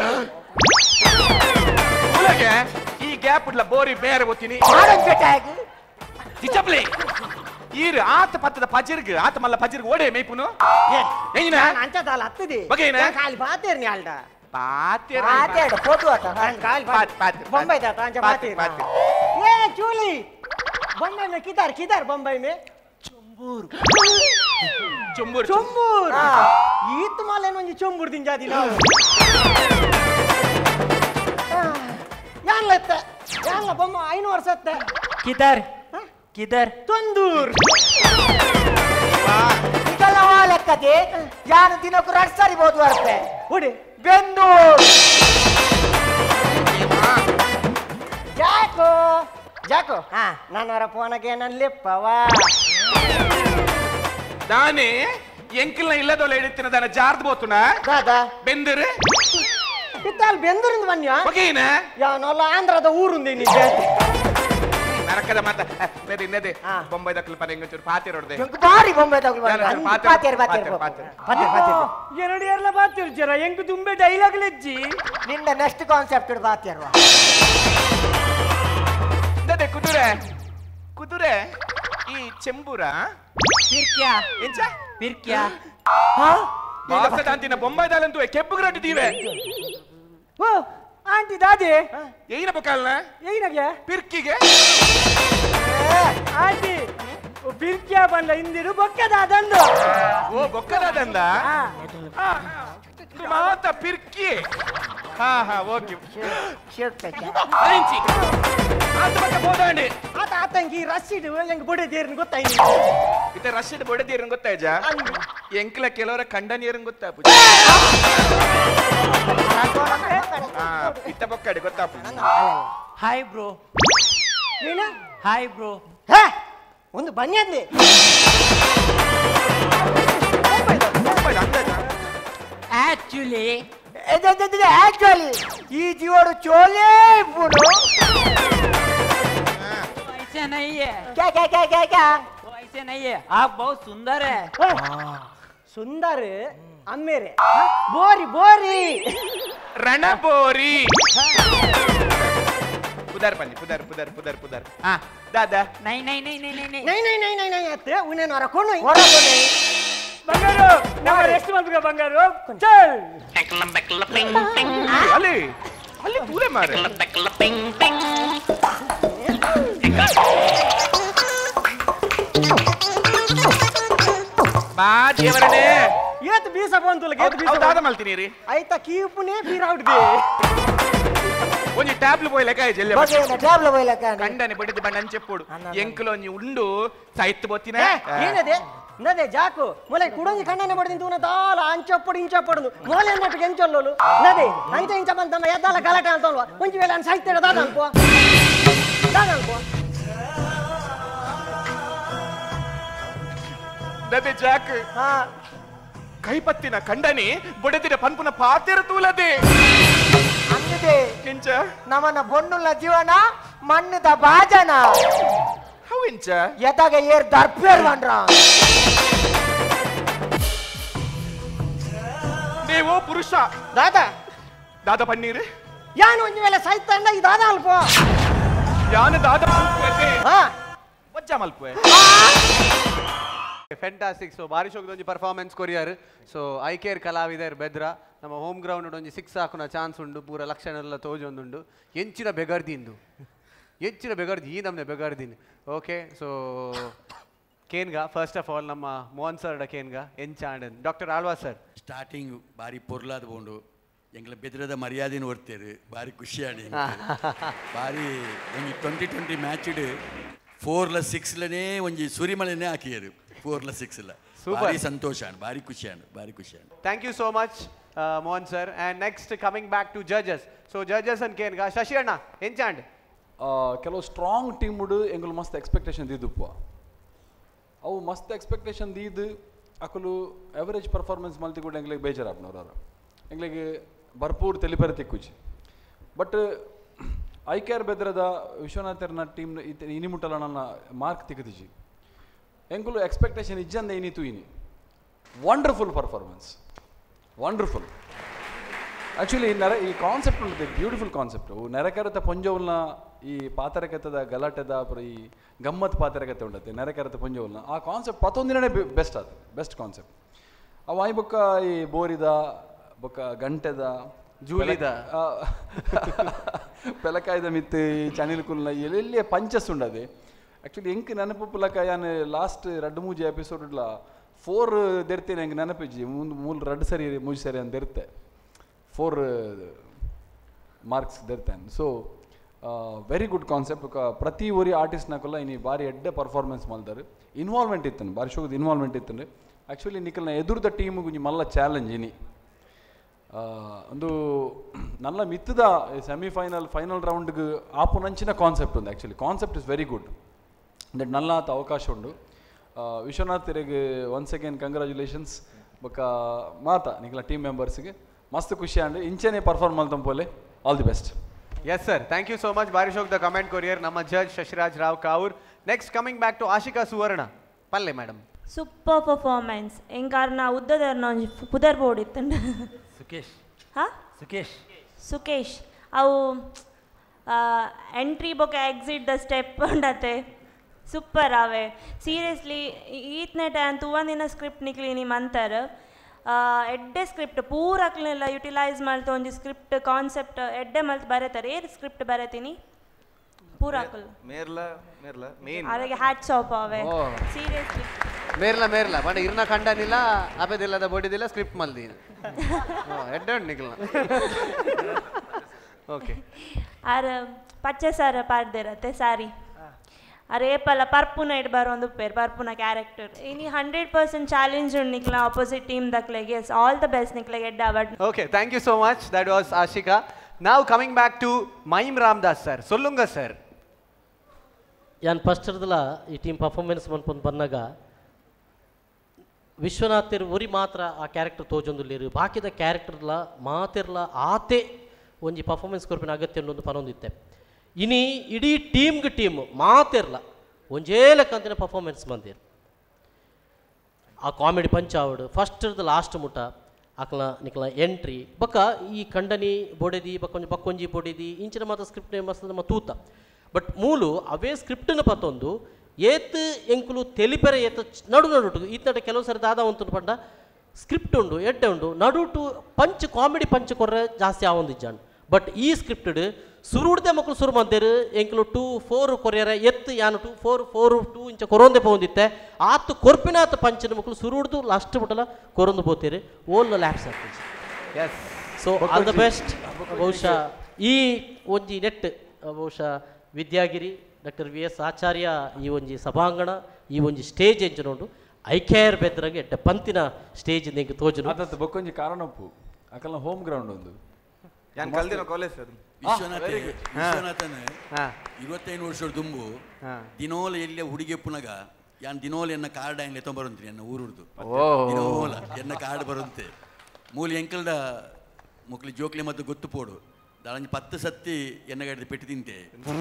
ಉಲಗೆ ಈ ಗ್ಯಾಪ್ ಉಡ್ಲ ಬೋರಿ ಬೇರೆ ಓದ್ತೀನಿ ಚಿಚಪ್ಲೆ ಈರು ಆತ ಪತ್ತದ ಪಜಿರ್ಗ್ ಆತ ಮಲ್ಲ ಪಜಿರ್ಗ್ ಓಡೆ ಮೇಯ್ಪುನು ಏನ ಅಂಚದಾಲ ಹತ್ತದಿ ಬಗೇನ ಕಾಲಿ ಬಾತೇರ್ನಿ ಆಲ್ಡ ಪಾತೆರ ಪಾತೆರ ಫೋಟೋ ಆತ ಕಾಲಿ ಪಾತ್ ಪಾತ್ बम्बई था तांजा बातेर ये चूली बम्बई में किधर किधर बम्बई में चुंबूर ಚುಂಬೂರ್ चुंबूर ಈ ತುಮಾಲೆ ಒಂಜಿ ಚುಂಬೂರ್ ದಿಂಜಾದಿ ನಾವು ಯಾನ್ ಲೆತ್ತೆ ಯಾನ್ ಬೊಮ್ಮ ಐನೂರು ವರ್ಷ ಅತ್ತೆ ಕಿದರ್ ಕಿದರ್ ತೊಂದೂರ್ ಇದೆಲ್ಲ ಲೆಕ್ಕದೆ ಯಾನು ದಿನಕ್ಕೂ ಎರಡು ಸಾರಿ ಬೋದು ಬರುತ್ತೆ ಹುಡಿ ಬೆಂದೂರ್ ಜಾಕೋ ಜಾಕೋ ಹಾ ನನ್ನವರ ಫೋನಗೆ ನನ್ನ ಲಿಪ್ಪವಾ ದಾನೆ ಎಂಕಿಲ್ನ ಇಲ್ಲದೊಲ ಹಿಡಿತಿನ ದಾನ ಜಾರ್ದ್ ಬೋತುನ ದಾದಾ ಬೆಂದರೆ ಇತ್ತಲ್ಲಿ ಬೆಂದೂರಿಂದ ಬನ್ಯ ಬಗೇನ ಯಾವನಲ್ಲ ಆಂಧ್ರದ ಊರುಂದಿ ನಿಜ ನರಕದ ಮಾತ ನದಿ ಇನ್ನದೆ ಬೊಂಬೈ ದಕ್ಕಲು ಪದ ಹೆಂಗಚೂರು ಪಾತೆರ ಹೊಡೆದೆ ಬಾರಿ ಬೊಂಬೈ ತಗೊಳ್ಳಿ ಪಾತೆರ್ ಪಾತೆರ್ ಪಾತೆರ ಪಾತೆರ್ ಪಾತೆರ್ ಎರಡು ಎರಲ ಬಾತಿರ್ ಜರ ಎಂಕ್ ತುಂಬೆ ಡೈಲಾಗ್ ಲೆಜ್ಜಿ ನಿನ್ನ ನೆಕ್ಸ್ಟ್ ಕಾನ್ಸೆಪ್ಟ್ ಪಾತೆರ್ ನದೆ ಕುದುರೆ ಕುದುರೆ ಈ ಚೆಂಬೂರ ಪಿರ್ಕ್ಯಾ ಎಂಚ ಪಿರ್ಕ್ಯಾ ಬಾಸದಾಂತಿನ ಬೊಂಬೈ ದಾಲಂತೂ ಕೆಂಪು ಗರಟಿದೀವೆ ಓ ಆಂಟಿ ದಾದಿ ಏನ ಬಕಾಲ್ನ ಏನಗೆ ಪಿರ್ಕಿಗೆ ಆಂಟಿ ಪಿರ್ಕ್ಯಾ ಬಂದ ಹಿಂದಿರು ಬೊಕ್ಕದಾದಂದು ಓ ಬೊಕ್ಕದಾದಂದ ಮಾತ ಪಿರ್ಕಿ ಹಾ ಹಾ ಓಕೆ ಆತ ಬಕ್ಕ ಬೋದಾಂಡಿ ಆತ ಆತಂಗಿ ರಶೀದ್ ಹೆಂಗ್ ಬೊಡೆದೇರ್ನ ಗೊತ್ತಾಯ್ತು ಇತ ರಶೀದ್ ಬೊಡೆದೇರ್ನ ಗೊತ್ತಾಯ್ಜ ಎಂಕ್ಲ ಕೆಲವರ ಕಂಡನಿಯರ್ನ ಗೊತ್ತಾಪು ಇತ್ತ ಬೊಕ್ಕಡೆ ಗೊತ್ತಾಪು ಹಾಯ್ ಬ್ರೋ ಏನ ಹಾಯ್ ಬ್ರೋ ಹೇ ಒಂದು ಬನ್ಯಂದೆ ಆಕ್ಚುಲಿ ಆಕ್ಚುಲಿ ಈ ಜೀವಡು ಚೋಲೆ ಬುಡು ऐसे नहीं है क्या क्या क्या क्या क्या वो ऐसे नहीं है आप बहुत सुंदर है सुंदर अम्मेरे बोरी बोरी ರಣಬೋರಿ ಪುದರ್ ಬನ್ನಿ ಪುದರ್ ಪುದರ್ ಪುದರ್ ಪುದರ್ ಹಾ ದಾದಾ नहीं नहीं नहीं नहीं नहीं नहीं नहीं नहीं नहीं नहीं ಅತ್ತೆ ಉನ್ನೇನು ಹೊರಕೊಂಡು ಹೊರಕೊಂಡು ಬಂಗಾರು ನಮ್ಮ ಎಷ್ಟು ಮಂದಿಗೆ ಬಂಗಾರು ಚಲ್ ಅಲ್ಲಿ ಅಲ್ಲಿ ತೂಲೆ ಮಾರೆ ಬಾ ದೇವರನೇ ಏತ್ ಬೀಸ ಬಂತುಲ ಗೇತ್ ಬೀಸ ದಾದ ಮಲ್ತೀನಿ ರೀ ಐತ ಕೀಪುನೇ ಬೀರಾಡ್ದೆ ಒಂಜಿ ಟ್ಯಾಬ್ಲ್ పోయి లెక్క జెల్లె ಬಗೆನ ಟ್ಯಾಬ್ಲ ಬೈಲಕ ಕಂಡನೆ ಬಡಿದ ಬಣ್ಣ ಅಂಚೆಪ್ಪೋಡು ಎಂಕಲು ಒಂಜಿ ಉಂಡು ಸೈತ್ ಬೊತ್ತಿನ ಏನದೆ ನದೆ ಜಾಕು ಮೊಲೆ ಕುಡಂಜಿ ಕಣ್ಣನೆ ಬಡಿದ ತೂನ ದಾಲ ಅಂಚಪ್ಪಡು ಇಂಚಪ್ಪಡು ಮೊಲೆ ನಟ್ಟು ಕೆಂಚೊಲ್ಲೋಲು ನದೆ ಅಂಚ ಇಂಚ ಬಂತಮ್ಮ ಎದ್ದಾಲ ಗಲಾಟೆ ಅಂತಲ್ವಾ ಒಂಜಿ ವೇಳೆ ಅನ್ ಸಾಯ್ತೇಡ ದಾದ ಅನ್ಕೋ ದಾದ ಅನ್ಕೋ ನದೆ ಜಾಕ್ ಹಾ ಕೈಪತ್ತಿನ ಕಂಡನಿ ಬೊಡೆದಿನ ಪನ್ಪುನ ಪಾತೆರ ತೂಲದೆ ಅಂದಿದೆ ಎಂಚ ನಮನ ಬೊನ್ನುಲ್ಲ ಜೀವನ ಮಣ್ಣದ ಬಾಜನ ಹೌ ಎಂಚ ಎದಾಗ ಏರ್ ದರ್ಪೇರ್ ಬಂಡ್ರ ನೀವು ಪುರುಷ ದಾದ ದಾದ ಪನ್ನೀರ್ ಯಾನು ಒಂಜಿ ವೇಳೆ ಸಾಯ್ತಂಡ ಈ ದಾದ ಅಲ್ಪ ಯಾನ ದಾದ ಮಲ್ಪುವೆ ಹಾ ವಜ್ಜ ಮಲ್ಪುವೆ ಫ್ಯಾಂಟಾಸ್ಟಿಕ್ ಸೊ ಬಾರಿ ಶೋಕದ ಒಂಜಿ ಪರ್ಫಾರ್ಮೆನ್ಸ್ ಕೊರಿಯಾರ್ ಸೊ ಐ ಕೇರ್ ಕಲಾವಿದರ್ ಬೆದ್ರ ನಮ್ಮ ಹೋಮ್ ಗ್ರೌಂಡ್ ಒಂಜಿ ಸಿಕ್ಸ್ ಹಾಕುನ ಚಾನ್ಸ್ ಉಂಡು ಪೂರ ಲಕ್ಷಣ ಎಲ್ಲ ತೋಜೊಂದುಂಡು ಎಂಚಿನ ಬೆಗರ್ದಿಂದು ಎಂಚಿನ ಬೆಗರ್ದಿ ಈ ನಮ್ನೆ ಬೆಗರ್ದಿನಿ ಓಕೆ ಸೊ ಕೇನ್ಗ ಫಸ್ಟ್ ಆಫ್ ಆಲ್ ನಮ್ಮ ಮೋಹನ್ ಸರ್ಡ ಕೇನ್ಗ ಎಂಚಾಂಡನ್ ಡಾಕ್ಟರ್ ಆಳ್ವಾ ಸರ್ ಸ್ಟಾರ್ಟಿಂಗ್ ಬಾರಿ ಪೊರ್ಲಾದ ಬೋಂಡು ಎಂಗ್ಲ ಬೆದರದ ಮರ್ಯಾದೆನ ಹೊರ್ತೇರು ಬಾರಿ ಖುಷಿಯಾಡಿ ಬಾರಿ ಒಂದು ಟ್ವೆಂಟಿ ಟ್ವೆಂಟಿ ಮ್ಯಾಚ್ಡ್ ಫೋರ್ಲ ಸಿಕ್ಸ್ಲನೇ ಒಂಜಿ ಸುರಿಮಳೆನೇ ಹಾಕಿಯರು ಫೋರ್ಲ ಸಿಕ್ಸ್ಲ ಭಾರಿ ಸಂತೋಷ ಭಾರಿ ಖುಷಿ ಭಾರಿ ಖುಷಿ thank you so much Mohan sir and next coming back to judges so judges ಅನ್ ಕೇನ್ಗ ಶಶಿ ಅಣ್ಣ ಎಂಚಾಂಡ್ ಕೆಲವು ಸ್ಟ್ರಾಂಗ್ ಟೀಮ್ ಉಡು ಎಂಗಳು ಮಸ್ತ್ ಎಕ್ಸ್ಪೆಕ್ಟೇಷನ್ ದಿದ್ದುಪ್ಪ ಅವು ಮಸ್ತ್ ಎಕ್ಸ್ಪೆಕ್ಟೇಷನ್ ದೀದು ಅಕಲು ಎವರೇಜ್ ಪರ್ಫಾರ್ಮೆನ್ಸ್ ಮಲ್ತಿ ಕೂಡ ಎಂಗ್ಲಿಗೆ ಬೇಜಾರಾಪ್ನವ್ರು ಅವರು ಎಂಗ್ಲಿಗೆ ಭರ್ಪೂರ್ ತೆಲಿಪೆರ ತಿಕ್ಕುಚಿ ಬಟ್ ಐ ಕೇರ್ ಬೆದ್ರದ ವಿಶ್ವನಾಥರ್ನ ಟೀಮ್ ಇನಿ ಮುಟ್ಟಲ ನನ್ನ ಮಾರ್ಕ್ ತಿಕ್ಕದಿಜಿ ಎಂಕುಲು ಎಕ್ಸ್ಪೆಕ್ಟೇಷನ್ ಇಜ್ಜಂದ ಏನಿತ್ತು ಇನಿ ವಂಡರ್ಫುಲ್ ಪರ್ಫಾರ್ಮೆನ್ಸ್ ವಂಡರ್ಫುಲ್ ಆ್ಯಕ್ಚುಲಿ ನೆರ ಈ ಕಾನ್ಸೆಪ್ಟ್ ಉಂಟು ಬ್ಯೂಟಿಫುಲ್ ಕಾನ್ಸೆಪ್ಟು ನೆರೆಕೆರತ ಪೊಂಜವುಲ್ನ ಈ ಪಾತರಕೆತ್ತದ ಗಲಾಟೆದ ಅப்புறம் ಈ ಗಮ್ಮತ್ ಪಾತರಕೆತ್ತೆ ಉಂಟತೆ ನೆರೆಕೆರತ ಪೊಂಜವುಲ್ನ ಆ ಕಾನ್ಸೆಪ್ಟ್ ಪತ್ತೊಂದಿನೇ ಬೆಸ್ಟ್ ಅದು ಬೆಸ್ಟ್ ಕಾನ್ಸೆಪ್ಟ್ ಅವು ಆಯ್ ಬೊಕ್ಕ ಈ ಬೋರಿದ ಬೊಕ್ಕ ಗಂಟೆದ ಜೂಲಿದ ಪೆಲಕಾಯ್ದ ಮಿತ್ತು ಈ ಚನಿಲ್ ಕುಲ್ನ ಎಲ್ಲೆಲ್ಲೇ ಪಂಚಸ್ ಉಂಡದೆ ಆ್ಯಕ್ಚುಲಿ ಎಂಕ್ ನೆನಪುಲಕ ಯಾನು ಲಾಸ್ಟ್ ರಡ್ಡು ಮೂಜಿ ಎಪಿಸೋಡ್ಲ ಫೋರ್ ದೆರ್ತೇನೆ ಹೆಂಗೆ ನೆನಪಿಜ್ಜಿ ಮುಂದೆ ಮೂಲ ರಡ್ಡು ಸರಿ ಮೂಜಿ ಸರಿ ಅಂತ ಇರುತ್ತೆ ಫೋರ್ ಮಾರ್ಕ್ಸ್ ದೆರ್ತೇನೆ ಸೊ ವೆರಿ ಗುಡ್ ಕಾನ್ಸೆಪ್ಟ್ ಪ್ರತಿ ಊರಿ ಆರ್ಟಿಸ್ಟ್ನಾಕಲ್ಲ ಇನ್ನು ಭಾರಿ ಎಡ್ಡೆ ಪರ್ಫಾರ್ಮೆನ್ಸ್ ಮಾಡ್ತಾರೆ ಇನ್ವಾಲ್ವ್ಮೆಂಟ್ ಇತ್ತು ಭಾರಿ ಶೋಗದ ಇನ್ವಾಲ್ವ್ಮೆಂಟ್ ಇತ್ತು ಆ್ಯಕ್ಚುಲಿ ನಿಖಲ್ನ ಎದುರ್ದ ಟೀಮಿಗೆ ಮಲ್ಲ ಚಾಲೆಂಜ್ ಇನಿ ಒಂದು ನಲ್ಲ ಮಿತ್ತದ ಸೆಮಿಫೈನಲ್ ಫೈನಲ್ ರೌಂಡ್ಗೆ ಆಪುನಂಚಿನ ಕಾನ್ಸೆಪ್ಟ್ ఉంది actually concept is very good that ನಲ್ಲ ಆತ ಅವಕಾಶ ಉಂಡು ವಿಶ್ವನಾಥ್ ತೆರೆಗೆ ಒನ್ಸ್ ಅಗೇನ್ ಕಂಗ್ರ್ಯಾಚುಲೇಷನ್ಸ್ ಬೊಕ್ಕ ಮಾತ ನಿಖಲ ಟೀಮ್ ಮೆಂಬರ್ಸ್ಗೆ ಮಸ್ತ್ ಖುಷಿ ಅಂಡ್ ಇಂಚೆನೇ ಪರ್ಫಾರ್ಮ್ ಮಾಡ್ತಾಂ ಪೋಲೆ all the best yes sir thank you so much ಬಾರಿ ಶೋಕ್ ದ ಕಮೆಂಟ್ ಕೊರಿಯರ್ ನಮ್ಮ judge Shashiraj Rao Kavoor next coming back to Ashika Suvarna ಪಲ್ಲೆ ಮೇಡಮ್ ಸೂಪರ್ ಪರ್ಫಾರ್ಮೆನ್ಸ್ ಎಂಗಾರ್ನ ಉದ್ದದರ್ನ ಒಂಜಿ ಪುದರ್ ಬೋರ್ಡ್ ಇತ್ತಂಡ ಸುಕೇಶ್ ಹಾ ಸುಕೇಶ್ ಸುಕೇಶ್ ಅವು ಎಂಟ್ರಿ ಬೊಕ ಎಕ್ಸಿಟ್ ದ ಸ್ಟೆಪ್ ಉಂಡತೆ ಸೂಪರ್ ಅವೆ ಸೀರಿಯಸ್ಲಿ ಈತ್ನೆ ಟೈಮ್ ತುವಂದಿನ ಸ್ಕ್ರಿಪ್ಟ್ ನಿಕ್ಲಿ ನಿಮ್ಮ ಅಂತಾರೆ ಎಡ್ಡೆ ಸ್ಕ್ರಿಪ್ಟ್ ಪೂರಕ್ಲೆಲ್ಲ ಯುಟಿಲೈಸ್ ಮಾಡ್ತಾ ಒಂಜಿ ಸ್ಕ್ರಿಪ್ಟ್ ಕಾನ್ಸೆಪ್ಟ್ ಎಡ್ಡೆ ಮಲ್ತ್ ಬರೀತಾರೆ ಏರು ಸ್ಕ್ರಿಪ್ಟ್ ಬರೀತೀನಿ ಪೂರಾಕಲ್ ಮೇರ್ಲ ಮೇರ್ಲ ಮೇನ್ ಅದಕ್ಕೆ ಹ್ಯಾಟ್ಸ್ ಆಫ್ ಅವೆ ಸೀರಿಯಸ್ಲಿ ಮೇರ್ಲ ಮೇರ್ಲ ಬಟ್ ಇರ್ನ ಕಂಡನಿಲ್ಲ ಅಪೆದಿಲ್ಲದ ಬೋಡಿದಿಲ್ಲ ಸ್ಕ್ರಿಪ್ಟ್ ಮಲ್ದಿ ಎಡ್ಡೆ ಉಂಟು ನಿಖಲ್ನ ಓಕೆ ಆರ ಪಚ್ಚೆ ಸಾರ ಪಾಡ್ದಿರತ್ತೆ ಸಾರಿ ರೇಪಲ್ಲ ಪರ್ಪುನ ಇಡ್ ಬರೋಂದು ಪೇರ್ ಪರ್ಪುನ ಕ್ಯಾರೆಕ್ಟರ್ ಇನಿ ಹಂಡ್ರೆಡ್ ಪರ್ಸೆಂಟ್ ಚಾಲೆಂಜ್ ಉಂಡು ನಿಕ್ಲ ಆಪೋಸಿಟ್ ಟೀಮ್ ದಕ್ಲೆಗೆ ಎಸ್ ಆಲ್ ದ ಬೆಸ್ಟ್ ನಿಕ್ಲೆಗೆ ಎಡ್ಡ award okay thank you so much that was Ashika ನಾವು coming back to mime Ramadas sir ಸೊಲ್ಲುಂಗ ಸರ್ ಯಾನ್ ಫಸ್ಟ್ ಇರ್ದಲ್ಲ ಈ ಟೀಮ್ ಪರ್ಫಾರ್ಮೆನ್ಸ್ ಮನ್ಪೊಂದು ಬಂದಾಗ ವಿಶ್ವನಾಥ್ ಒರಿ ಮಾತ್ರ ಆ ಕ್ಯಾರೆಕ್ಟರ್ ತೋಜೊಂದುಲ್ಲೇರು ಬಾಕಿದ ಕ್ಯಾರೆಕ್ಟರ್ಲ ಮಾತಿರ್ಲ ಆತೆ ಒಂಜಿ ಪರ್ಫಾರ್ಮೆನ್ಸ್ ಕೊರ್ಪಿನ ಅಗತ್ಯ ಒಂದು ಪನೊಂದಿತ್ತೆ ಇನಿ ಇಡೀ ಟೀಮ್ಗೆ ಟೀಮ್ ಮಾತಿರ್ಲ ಒಂಜೇಲ ಕಂತಿನ ಪರ್ಫಾರ್ಮೆನ್ಸ್ ಬಂದಿರು ಆ ಕಾಮಿಡಿ ಪಂಚಾವಡು ಫಸ್ಟ್ ಇರ್ದ ಲಾಸ್ಟ್ ಮುಟ ಆಕಲ ನಿಕಲ ಎಂಟ್ರಿ ಬಕ್ಕ ಈ ಕಂಡನಿ ಬೊಡೆದಿ ಬಕ್ಕೊಂಜಿ ಬಕ್ಕೊಂಜಿ ಬೊಡೆದಿ ಇಂಚಿನ ಮಾತ್ರ ಸ್ಕ್ರಿಪ್ಟ್ ಮಸ್ತ್ ನಮ್ಮ ತೂತ ಬಟ್ ಮೂಲು ಅವೇ ಸ್ಕ್ರಿಪ್ಟ್ನ ಪತ್ತೊಂದು ಏತ್ ಎಂಕುಲು ತೆಲಿಪೆರೆ ಏತ್ ನಡು ನಡುಟು ಈತಟ ಕೆಲವು ಸರಿ ದಾದ ಒಂದು ಪಂಡ ಸ್ಕ್ರಿಪ್ಟ್ ಉಂಡು ಎಡ್ಡೆ ಉಂಡು ನಡುಟು ಪಂಚ್ ಕಾಮಿಡಿ ಪಂಚ್ ಕೊರ್ರೆ ಜಾಸ್ತಿ ಆವೊಂದಿಜ್ಜಾಂಡು ಬಟ್ ಈ ಸ್ಕ್ರಿಪ್ಟಡ್ ಸುರುಡ್ದೆ ಮಕ್ಕಳು ಸುರು ಮಂತೇರು ಎಂಕಲು ಟೂ ಫೋರ್ ಕೊರಿಯರ ಎತ್ತು ಯಾನು ಟು ಫೋರ್ ಫೋರ್ ಟೂ ಇಂಚ ಕೊರೊಂದೆ ಪೋಂದಿತ್ತೆ ಆತು ಕೊರ್ಪಿನಾತ್ ಪಂಚಿನ ಮಕ್ಕಳು ಸುರುಡ್ದು ಲಾಸ್ಟ್ ಬಿಟ್ಟಲ್ಲ ಕೊರೊಂದು ಬೋತೀರಿ ಓಲ್ ಲ್ಯಾಪ್ಸ್ ಆಗ್ತದೆ yes so all the best ಬಹುಶಃ ಈ ಒಂಜಿ ನೆಟ್ ಬಹುಶಃ Vidyagiri doctor V S Acharya ಈ ಒಂಜಿ ಸಭಾಂಗಣ ಈ ಒಂಜಿ ಸ್ಟೇಜ್ ಎಂಚು ನೋಡು ಐಕ್ಯರ್ ಬೆದ್ರಗೆ ಎಡ್ಡೆ ಪಂತಿನ ಸ್ಟೇಜ್ ನಿಂಗೆ ತೋಜು ಅದತ್ತು ಬೊಕ್ಕೊಂಜಿ ಕಾರಣ ಉಪ್ಪು ಅಕಲ್ನ ಹೋಮ್ ಗ್ರೌಂಡ್ ಒಂದು ಯಾನ್ ಕಲ್ದಿನ ಕಾಲೇಜ್ ಸರ್ ವಿಶ್ವನಾಥ ವಿಶ್ವನಾಥನ್ ಇವತ್ತೈದು ವರ್ಷದ ದುಂಬು ದಿನೋಲ ಎಲ್ಲೇ ಹುಡುಗಿ ಪುನಗ ಯಾನ್ ದಿನೋಲ ಎನ್ನ ಕಾರ್ಡ್ ಆಯ್ಲೆ ತೊಂಬರಂತ್ರಿ ಎನ್ನ ಊರುಡ್ದು ದಿನೋಲ ಎನ್ನ ಕಾರ್ಡ್ ಬರಂತೆ ಮೂಲಿ ಎಂಕಲ್ಡ ಮುಕ್ಲಿ ಜೋಕ್ಲಿ ಮತ್ತು ಗೊತ್ತು ಪೋಡು ದಾಳಂಜಿ ಪತ್ತು ಸತ್ತಿ ಎನ್ನ ಗಡಿದ ಪೆಟ್ಟು ತಿಂತೆ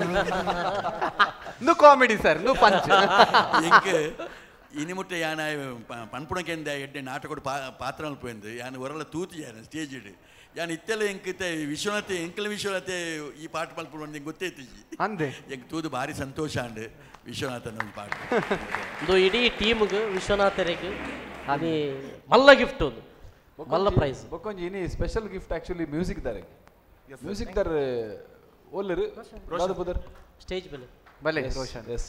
ನು ಕಾಮಿಡಿ ಸರ್ ನು ಪಂಚ್ ಎಂಕ್ ಇನಿ ಮುಟ್ಟೆ ಯಾನ ಪನ್ಪುಣಕ್ಕೆಂದ ಎಡ್ಡೆ ನಾಟಕ ಪಾತ್ರ ಅಲ್ಪೋಯ್ದು ಯಾನ್ ಹೊರಲ್ಲ ತೂತಿ ಯಾನ ಸ್ಟೇಜ್ ಇಡು ಯಾನ್ ಇತ್ತೆಲ್ಲ ಎಂಕತೆ ವಿಶ್ವನಾಥ ಎಂಕಲ ವಿಶ್ವನಾಥ ಈ ಪಾಠ ಮಲ್ಪುಡು ಅಂತ ಗೊತ್ತೈತಿ ಅಂದೆ ಎಂಕ್ ತೂದು ಭಾರಿ ಸಂತೋಷ ಅಂಡ್ ವಿಶ್ವನಾಥನ ಒಂದು ಪಾಠ ಇದು ಇಡೀ ಟೀಮ್ಗೆ ವಿಶ್ವನಾಥರಿಗೆ ಅದು ಮಲ್ಲ ಗಿಫ್ಟ್ ಒಂದು ಮಲ್ಲ ಪ್ರೈಸ್ ಬೊಕ್ಕೊಂಜಿ ಇನಿ ಸ್ಪೆಷಲ್ ಗಿಫ್ಟ್ ಆಕ್ಚುಲಿ ಮ್ಯೂಸಿಕ್ ದಾರೆ ಮ್ಯೂಸಿಕ್ ದರ್ ಓಲ್ಲರು ದಾದ ಬುದರ್ ಸ್ಟೇಜ್ ಮೇಲೆ ಬಲೆ ರೋಷನ್ ಎಸ್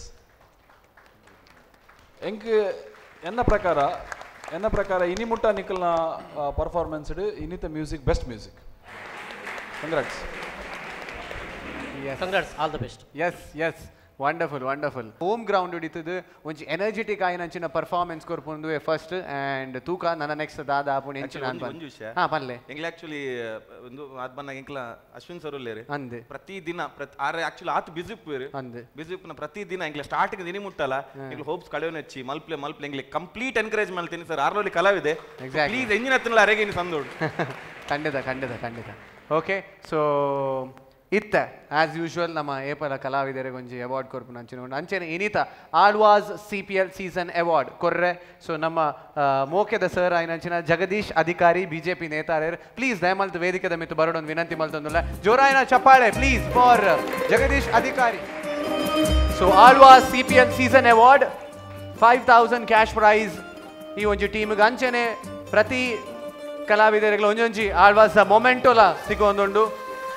ಎಂಕ್ ಎನ್ನ ಪ್ರಕಾರ ಎನ್ನ ಪ್ರಕಾರ ಇನಿ ಮುಟ್ಟ ನಿಖಲ್ನ ಪರ್ಫಾರ್ಮೆನ್ಸ್ ಇನ್ನಿತ music best music congrats congrats all the best yes yes wonderful wonderful home ground ಹಿಡಿತದ ಒಂಜಿ ಎನರ್ಜೆಟಿಕ್ ಆಯ್ನಂಚಿನ ಪರ್ಫಾರ್ಮೆನ್ಸ್ ಕೊರ್ಪುಂಡು ಫಸ್ಟ್ ಆ್ಯಂಡ್ ತೂಕ ನನ್ನ ನೆಕ್ಸ್ಟ್ ದಾದ ಆಪುಂಡು ಎಂಚಿನ ಒಂದು ವಿಷಯ ಹಾ ಪಲ್ಲೆ ಎಂಗ್ಲ ಆಕ್ಚುಲಿ ಒಂದು ಆದ್ ಬಂದಾಗ ಎಂಕ್ಲ ಅಶ್ವಿನ್ ಸರ್ ಉಲ್ಲೇರಿ ಅಂದೆ ಪ್ರತಿ ದಿನ ಆರೆ ಆಕ್ಚುಲಿ ಆತ್ ಬಿಸಿ ಪೇರು ಅಂದೆ ಬಿಸಿ ನ ಪ್ರತಿ ದಿನ ಎಂಗ್ಲ ಸ್ಟಾರ್ಟಿಂಗ್ ದಿನ ಮುಟ್ಟಲ್ಲ ಎಂಗ್ಲ ಹೋಪ್ಸ್ ಕಳೆಯೋನ ಹೆಚ್ಚಿ ಮಲ್ಪ್ಲೆ ಮಲ್ಪ್ಲೆ ಎಂಗ್ಲ ಕಂಪ್ಲೀಟ್ ಎನ್ಕರೇಜ್ ಮಾಡ್ತೀನಿ ಸರ್ ಆರ್ಲೋಲಿ ಕಲಾವಿದೆ ಪ್ಲೀಸ್ ಎಂಜಿನ ತಿನ್ನಲ ಅರೆಗೆ ಇನ್ನು ಸಂದೋಡು ಖಂಡಿತ ಖಂಡಿತ ಖಂಡಿತ ಓಕೆ ಸೊ ಇತ್ತ ಆಸ್ ಯೂಶುವಲ್ ನಮ್ಮ ಏಪಲ ಕಲಾವಿದರಿಗೆ ಒಂಜಿ ಅವಾರ್ಡ್ ಕೊರ್ಪುನ ಅಂಚಿನ ಅಂಚೆನೆ ಇನಿತ Alvas C P L season award ಕೊರ್ರೆ ಸೊ ನಮ್ಮ ಮೋಕೆದ ಸರ್ ಆಯ್ನಂಚಿನ ಜಗದೀಶ್ ಅಧಿಕಾರಿ ಬಿಜೆಪಿ ನೇತಾರರು ಪ್ಲೀಸ್ ದಯಮಲ್ತು ವೇದಿಕೆದ ಮಿತ್ತು ಬರೋಡೊಂದು ವಿನಂತಿ ಮಲ್ತೊಂದುಲ್ಲ ಜೋರಾಯಿನ ಚಪ್ಪಾಳೆ please for Jagadish Adhikari so Alvas C P L season award five thousand cash prize ಈ ಒಂಜಿ ಟೀಮ್ಗೆ ಅಂಚೆನೆ ಪ್ರತಿ ಕಲಾವಿದರಿಗೆ ಒಂಜೊಂಜಿ ಆಳ್ವಾಸ್ ಮೊಮೆಂಟೋಲ ಸಿಗೋಂದುಂಡು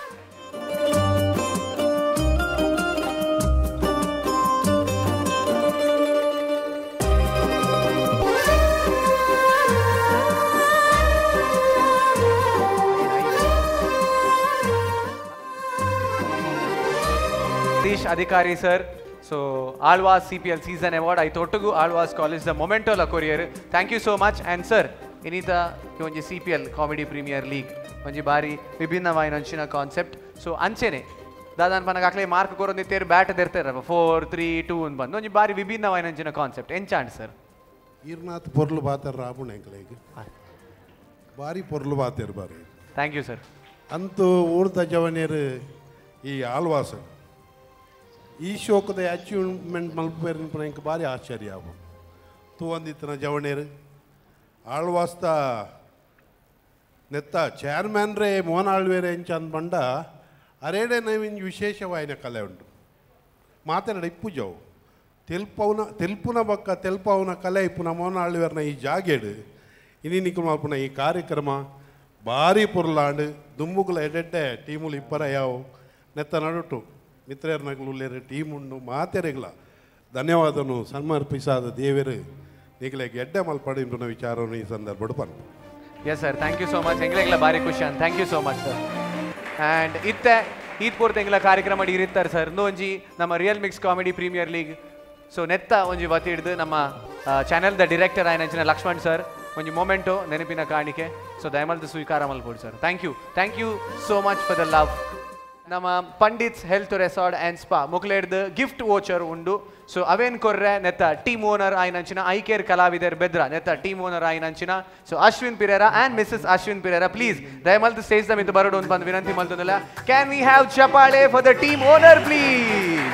Adhikari sir so Alvas C P L season award ಐ ತೊಟ್ಟುಗು ಆಳ್ವಾಸ್ ಕಾಲೇಜ್ ದ ಮೊಮೆಂಟೋಲ ಕೊರಿಯರ್ thank you so much and sir ಇನ್ನೀತ ಒಂಜಿ C P L comedy premier league ಒಂಜಿ ಬಾರಿ ವಿಭಿನ್ನವಾಯಿನಂಚಿನ ಕಾನ್ಸೆಪ್ಟ್ ಸೊ ಅಂಚೆನೆ ದಾದಾನ್ ಪನಗಾಕ್ಲೆ ಮಾರ್ಕ್ ಕೊರೊಂದಿತ್ತೇರು ಬ್ಯಾಟ್ ತೆರ್ತಾರ ಫೋರ್ ತ್ರೀ ಟೂ ಅಂತ ಬಂದು ಒಂಜಿ ಬಾರಿ ವಿಭಿನ್ನವಾಯಿನಂಚಿನ ಕಾನ್ಸೆಪ್ಟ್ ಎಂಚಾಂಡ್ ಸರ್ ಈರ್ನಾಥ್ ಪೊರ್ಲು ಬಾತಾರ ರಾಬುಣ ಎಂಕ್ಲೆಗ್ ಬಾರಿ ಪೊರ್ಲು ಬಾತೇರು ಬಾರಿ ಥ್ಯಾಂಕ್ ಯು ಸರ್ ಅಂತೂ ಊರ್ದ ಜವನೇರು ಈ ಆಳ್ವಾಸ್ ಈ ಶೋಕದ ಅಚೀವ್ಮೆಂಟ್ ಮಲ್ಪೇರಿನ ಇಂಕ ಭಾರಿ ಆಶ್ಚರ್ಯ ಆಗ ತೂ ಒಂದಿತ್ತನ ಜವಣೇರು ಆಳ್ವಾಸ್ತ ನೆತ್ತ ಚೇರ್ಮನ್ ರೇ ಮೋಹನ್ ಆಳ್ವೇರೆ ಎಂಚ ಅಂದ್ ಬಂಡ ಅರೇಡೆ ನವಿನ್ ವಿಶೇಷವಾಯಿನ ಕಲೆ ಉಂಟು ಮಾತಾಡ ಇಪ್ಪು ಜವು ತೆಲ್ಪವನ ತೆಲ್ಪುನ ಬಕ್ಕ ತೆಲ್ಪವನ ಕಲೆ ಇಪ್ಪುನ ಮೋಹನ್ ಆಳ್ವೇರ್ನ ಈ ಜಾಗೇಡು ಇನಿ ನಿಕ್ಕು ಮಲ್ಪುನ ಈ ಕಾರ್ಯಕ್ರಮ ಭಾರಿ ಪುರ್ಲಾಂಡು ದುಮ್ಮುಗುಲ ಎಡೆಡ್ಡೆ ಟೀಮುಲು ಇಪ್ಪರ ಯಾವು ನೆತ್ತ ನಡುಟು ಮಿತ್ರರ್ನಗಳುಳ್ಳೇರು ಟೀಮ್ ಉಂಡು ಮಾತೆರೆಗಳ ಧನ್ಯವಾದನು ಸಮರ್ಪಿಸಾದ ದೇವರು ನಿಗಲೆ ಗೆಡ್ಡೆ ಮಲ್ಪಡಿನ ವಿಚಾರವನ್ನು ಈ ಸಂದರ್ಭ ಬಂದು yes sir thank you so much ಎಂಗ್ಲೆಗ್ಲ ಭಾರಿ ಖುಷಿ ಅಂತ thank you so much sir and ಇತ್ತೆ ಈದ್ ಪೂರ್ತಿ ಎಂಗ್ಲ ಕಾರ್ಯಕ್ರಮ ಇರಿತ್ತಾರೆ ಸರ್ ಇನ್ನೂ ಒಂಜಿ ನಮ್ಮ real mix comedy premier league so ನೆತ್ತ ಒಂಜಿ ಒತ್ತಿ ಹಿಡಿದು ನಮ್ಮ ಚಾನೆಲ್ದ ಡೈರೆಕ್ಟರ್ ಆಯ್ನಂಚಿನ ಲಕ್ಷ್ಮಣ್ ಸರ್ ಒಂಜಿ ಮೊಮೆಂಟು ನೆನಪಿನ ಕಾಣಿಕೆ ಸೊ ದಯಮಲ್ದು ಸ್ವೀಕಾರ ಮಲ್ಪೊಡು sir thank you thank you so much for the love ನಮ್ಮ Pandits health resort and spa ಮುಕ್ಲೇಡ್ದು ಗಿಫ್ಟ್ ವೋಚರ್ ಉಂಡು ಸೊ ಅವೇನ್ ಕೊರ್ರೆ ನೆತ್ತ ಟೀಮ್ ಓನರ್ ಆಯ್ನಂಚಿನ ಐ ಕೇರ್ ಕಲಾವಿದರ್ ಬೆದ್ರ ನೆತ್ತ ಟೀಮ್ ಓನರ್ ಆಯ್ನಂಚಿನ so Ashwin Pereira and Mrs Ashwin ಪಿರೇರ please ದಯಮಲ್ತು ಸ್ಟೇಜ್ ದ ಮಿತ್ತು ಬರೋಡು ಅಂತ ಬಂದು ವಿನಂತಿ ಮಲ್ತೊಂದಿಲ್ಲ ಕ್ಯಾನ್ ವಿ ಹ್ಯಾವ್ ಚಪಾಳೆ for the team owner please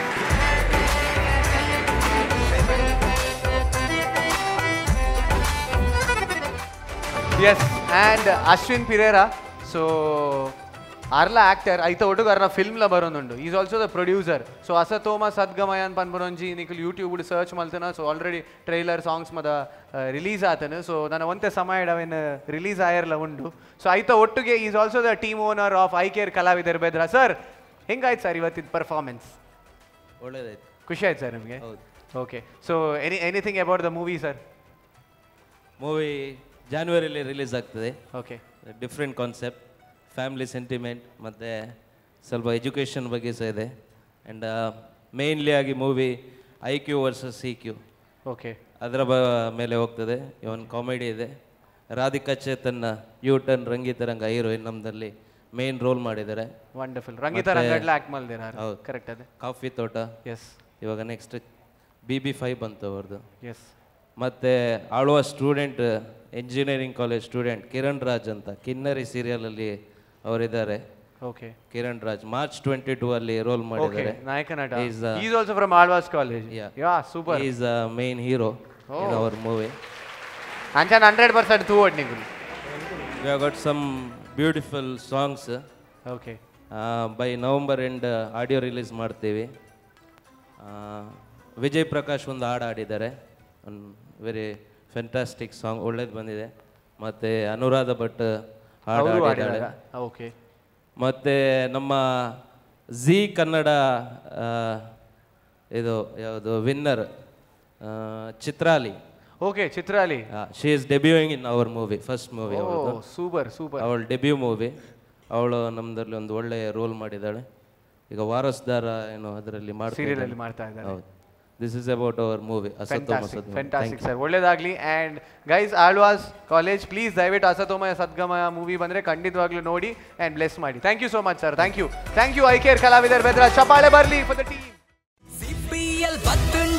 yes and Ashwin Pereira so ಅರ್ಲ ಆಕ್ಟರ್ ಐತ ಒಟ್ಟುಗು ಅರ್ನ ಫಿಲ್ಮ್ಲ ಬರೋನುಂಡು is also the producer so Asatoma Sadgamaya ಅಂತ ಪನ್ಬರೋಂಜಿ ನಿಖಿಲ್ ಯೂಟ್ಯೂಬ್ ಸರ್ಚ್ ಮಲ್ತನ ಸೊ ಆಲ್ರೆಡಿ ಟ್ರೈಲರ್ ಸಾಂಗ್ಸ್ ಮದ ರಿಲೀಸ್ ಆತನು ಸೊ ನನ್ನ ಒಂತೆ ಸಮಯ ಅವೇನು ರಿಲೀಸ್ ಆಯರ್ಲ ಉಂಡು ಸೊ ಐತ ಒಟ್ಟಿಗೆ is also the team owner of I care ಕಲಾವಿದರ್ ಬೆದ್ರ ಸರ್ ಹೆಂಗಾಯ್ತು ಸರ್ ಇವತ್ತಿನ ಪರ್ಫಾರ್ಮೆನ್ಸ್ ಒಳ್ಳೇದಾಯ್ತು ಖುಷಿ ಆಯ್ತು ಸರ್ ನಿಮಗೆ okay so any anything about the movie sir movie ಜಾನ್ವರಿಲಿ ರಿಲೀಸ್ ಆಗ್ತದೆ okay different concept family sentiment ಮತ್ತು ಸ್ವಲ್ಪ ಎಜುಕೇಷನ್ ಬಗ್ಗೆ ಸಹ ಇದೆ ಆ್ಯಂಡ್ ಮೇನ್ಲಿ ಆಗಿ movie I Q versus C Q okay ಅದರ ಬ ಮೇಲೆ ಹೋಗ್ತದೆ ಇವನ್ ಕಾಮಿಡಿ ಇದೆ Radhika Chetan U turn Rangitaranga heroine ನಮ್ಮದಲ್ಲಿ main role ಮಾಡಿದ್ದಾರೆ ವಂಡರ್ಫುಲ್ ರಂಗಿತರಂಗ ಆಕ್ಟ್ ಮಾಡಿದ್ದಾರೆ ಹೌದು ಕರೆಕ್ಟ್ ಅದೇ ಕಾಫಿ ತೋಟ ಎಸ್ ಇವಾಗ ನೆಕ್ಸ್ಟ್ ಬಿ ಬಿ ಫೈವ್ ಬಂತು ಅವ್ರದ್ದು ಎಸ್ ಮತ್ತು ಆಳುವ student engineering college student Kiran Raj ಅಂತ ಕಿನ್ನರಿ ಸೀರಿಯಲಲ್ಲಿ ಅವರಿದ್ದಾರೆ okay Kiran Raj March twenty two ಅಲ್ಲಿ ರೋಲ್ ಮಾಡಿದ್ದಾರೆ ನಾಯಕ ನಟ is also from Alvas college yeah super is a main hero in our movie ಅಂಚನ್ ಹಂಡ್ರೆಡ್ ಪರ್ಸೆಂಟ್ ಟೂ ವರ್ಡ್ ನೀವು we have got some beautiful songs okay by November end audio release ಮಾಡ್ತೀವಿ ವಿಜಯ್ ಪ್ರಕಾಶ್ ಒಂದು ಹಾಡು ಆಡಿದ್ದಾರೆ ಒಂದು ವೆರಿ ಫ್ಯಾಂಟಾಸ್ಟಿಕ್ ಸಾಂಗ್ ಒಳ್ಳೇದು ಬಂದಿದೆ ಮತ್ತು ಅನುರಾಧ ಭಟ್ ಹಾಡು ಹಾಡಿದ್ದಾಳೆ ಓಕೆ ಮತ್ತು ನಮ್ಮ ಝೀ ಕನ್ನಡ ಇದು ಯಾವುದು winner Chitrali okay Chitrali she is debuting in our movie first movie super super ಅವಳ ಡೆಬ್ಯೂ ಮೂವಿ ಅವಳು ನಮ್ಮದ್ರಲ್ಲಿ ಒಂದು ಒಳ್ಳೆಯ ರೋಲ್ ಮಾಡಿದ್ದಾಳೆ ಈಗ ವಾರಸ್ದಾರ ಏನೋ ಅದರಲ್ಲಿ Serial ಅಲ್ಲಿ ಮಾಡ್ತಾ ಇದ್ದಾರೆ. ಹೌದು. This is about our movie Asatoma Sadgamaya. Fantastic sir, ಒಳ್ಳೇದಾಗ್ಲಿ. And guys, Alvas college please ದಯವಿಟ್ಟು ಅಸತೋಮಯ ಸದ್ಗಮಯ ಮೂವಿ ಬಂದರೆ ಖಂಡಿತವಾಗ್ಲೂ ನೋಡಿ ಆ್ಯಂಡ್ ಬ್ಲೆಸ್ ಮಾಡಿ. Thank you so much sir. Thank you thank you I care ಕಲಾವಿದರ್ ಬೆದ್ರ ಚಪಾಳೆ ಬರಲಿ ಫಾರ್ ದ ಟೀಮ್.